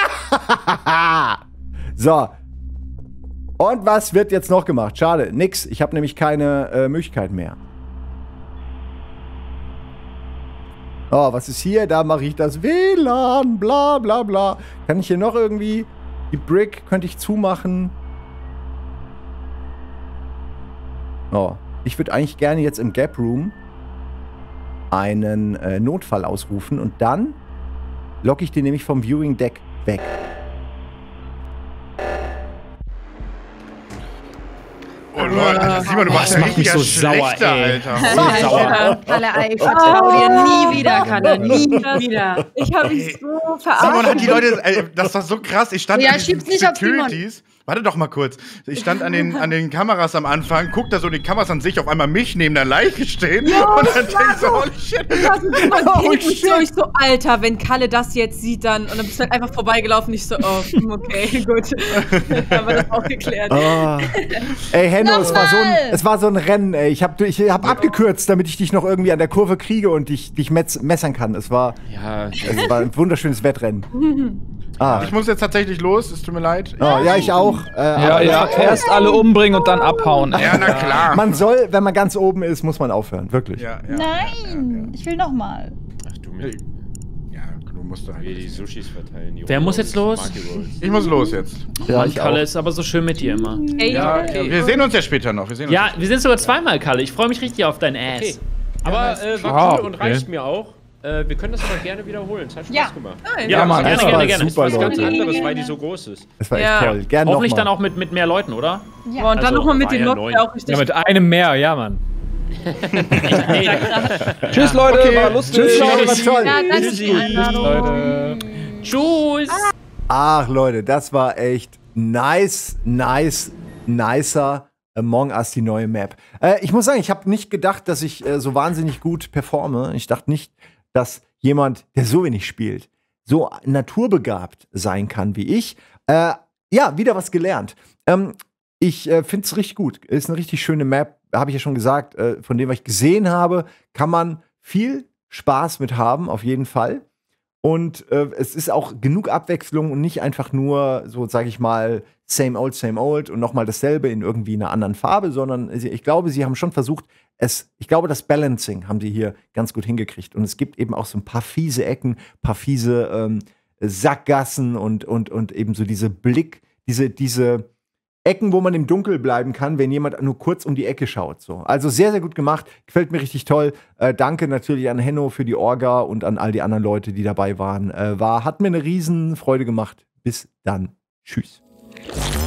So. Und was wird jetzt noch gemacht? Schade, nix. Ich habe nämlich keine Möglichkeit mehr. Oh, was ist hier? Da mache ich das WLAN, bla bla bla. Kann ich hier noch irgendwie... Die Brick könnte ich zumachen. Oh, ich würde eigentlich gerne jetzt im Gap Room einen Notfall ausrufen und dann locke ich den nämlich vom Viewing Deck weg. Oh Leute, Simon, du machst macht mich so sauer, ey. Alter. So sauer. Kalle, ich vertraue dir nie wieder, Kalle. Nie wieder. Ich habe mich so verarscht. Simon hat die Leute, das war so krass. Ich stand Ja, an den schieb's nicht auf Securities. Warte doch mal kurz. Ich stand an den Kameras am Anfang, guck da so die Kameras an sich, auf einmal mich neben der Leiche stehen. Ja, und dann denk ich so, holy shit. Ich so, Alter, wenn Kalle das jetzt sieht, dann. Und dann bist du halt einfach vorbeigelaufen. Ich so, oh, okay, gut. Haben wir das auch geklärt. Oh. Ey, Henno, es war so ein Rennen, ey. Ich hab abgekürzt, damit ich dich noch irgendwie an der Kurve kriege und dich messern kann. Es war ein wunderschönes Wettrennen. Ich muss jetzt tatsächlich los, es tut mir leid. Oh, ja, ich auch. Erst alle umbringen und dann abhauen. Ja, na klar. Man soll, wenn man ganz oben ist, muss man aufhören, wirklich. Ja, Nein, ich will noch mal. Ach du mir. Ja, du musst da halt. Die Sushis verteilen. Wer muss jetzt los? Ich muss los jetzt. Ja, Mann, Kalle, ist aber so schön mit dir immer. Hey, Ja, okay. Wir sehen uns ja später noch. Wir sind sogar zweimal, Kalle. Ich freue mich richtig auf dein Ass. Okay. Aber war cool und reicht mir auch. Wir können das aber gerne wiederholen. Es hat Spaß gemacht. Ja, Mann, gerne. Super, Das war was ganz Leute. anderes, weil die so groß ist. Das war echt toll. Gerne Hoffentlich noch mal. dann auch mit mehr Leuten, oder? Ja. und dann nochmal mit dem Lock, der auch richtig. Ja, mit einem mehr, ja, Mann. Tschüss, Leute, war lustig. Tschüss, Leute, war toll. Ja, danke für die Einladung. Leute. Tschüss. Ach, Leute, das war echt nicer Among Us, die neue Map. Ich muss sagen, ich habe nicht gedacht, dass ich so wahnsinnig gut performe. Ich dachte nicht, dass jemand, der so wenig spielt, so naturbegabt sein kann wie ich. Ja, wieder was gelernt. Ich finde es richtig gut. Ist eine richtig schöne Map, habe ich ja schon gesagt. Von dem, was ich gesehen habe, kann man viel Spaß mit haben, auf jeden Fall. Und es ist auch genug Abwechslung und nicht einfach nur so, sage ich mal, same old und nochmal dasselbe in irgendwie einer anderen Farbe, sondern ich glaube, sie haben schon versucht, ich glaube, das Balancing haben sie hier ganz gut hingekriegt. Und es gibt eben auch so ein paar fiese Ecken, paar fiese Sackgassen und eben so diese diese Ecken, wo man im Dunkel bleiben kann, wenn jemand nur kurz um die Ecke schaut. So. Also sehr, sehr gut gemacht. Gefällt mir richtig toll. Danke natürlich an Henno für die Orga und an all die anderen Leute, die dabei waren. Hat mir eine riesen Freude gemacht. Bis dann. Tschüss.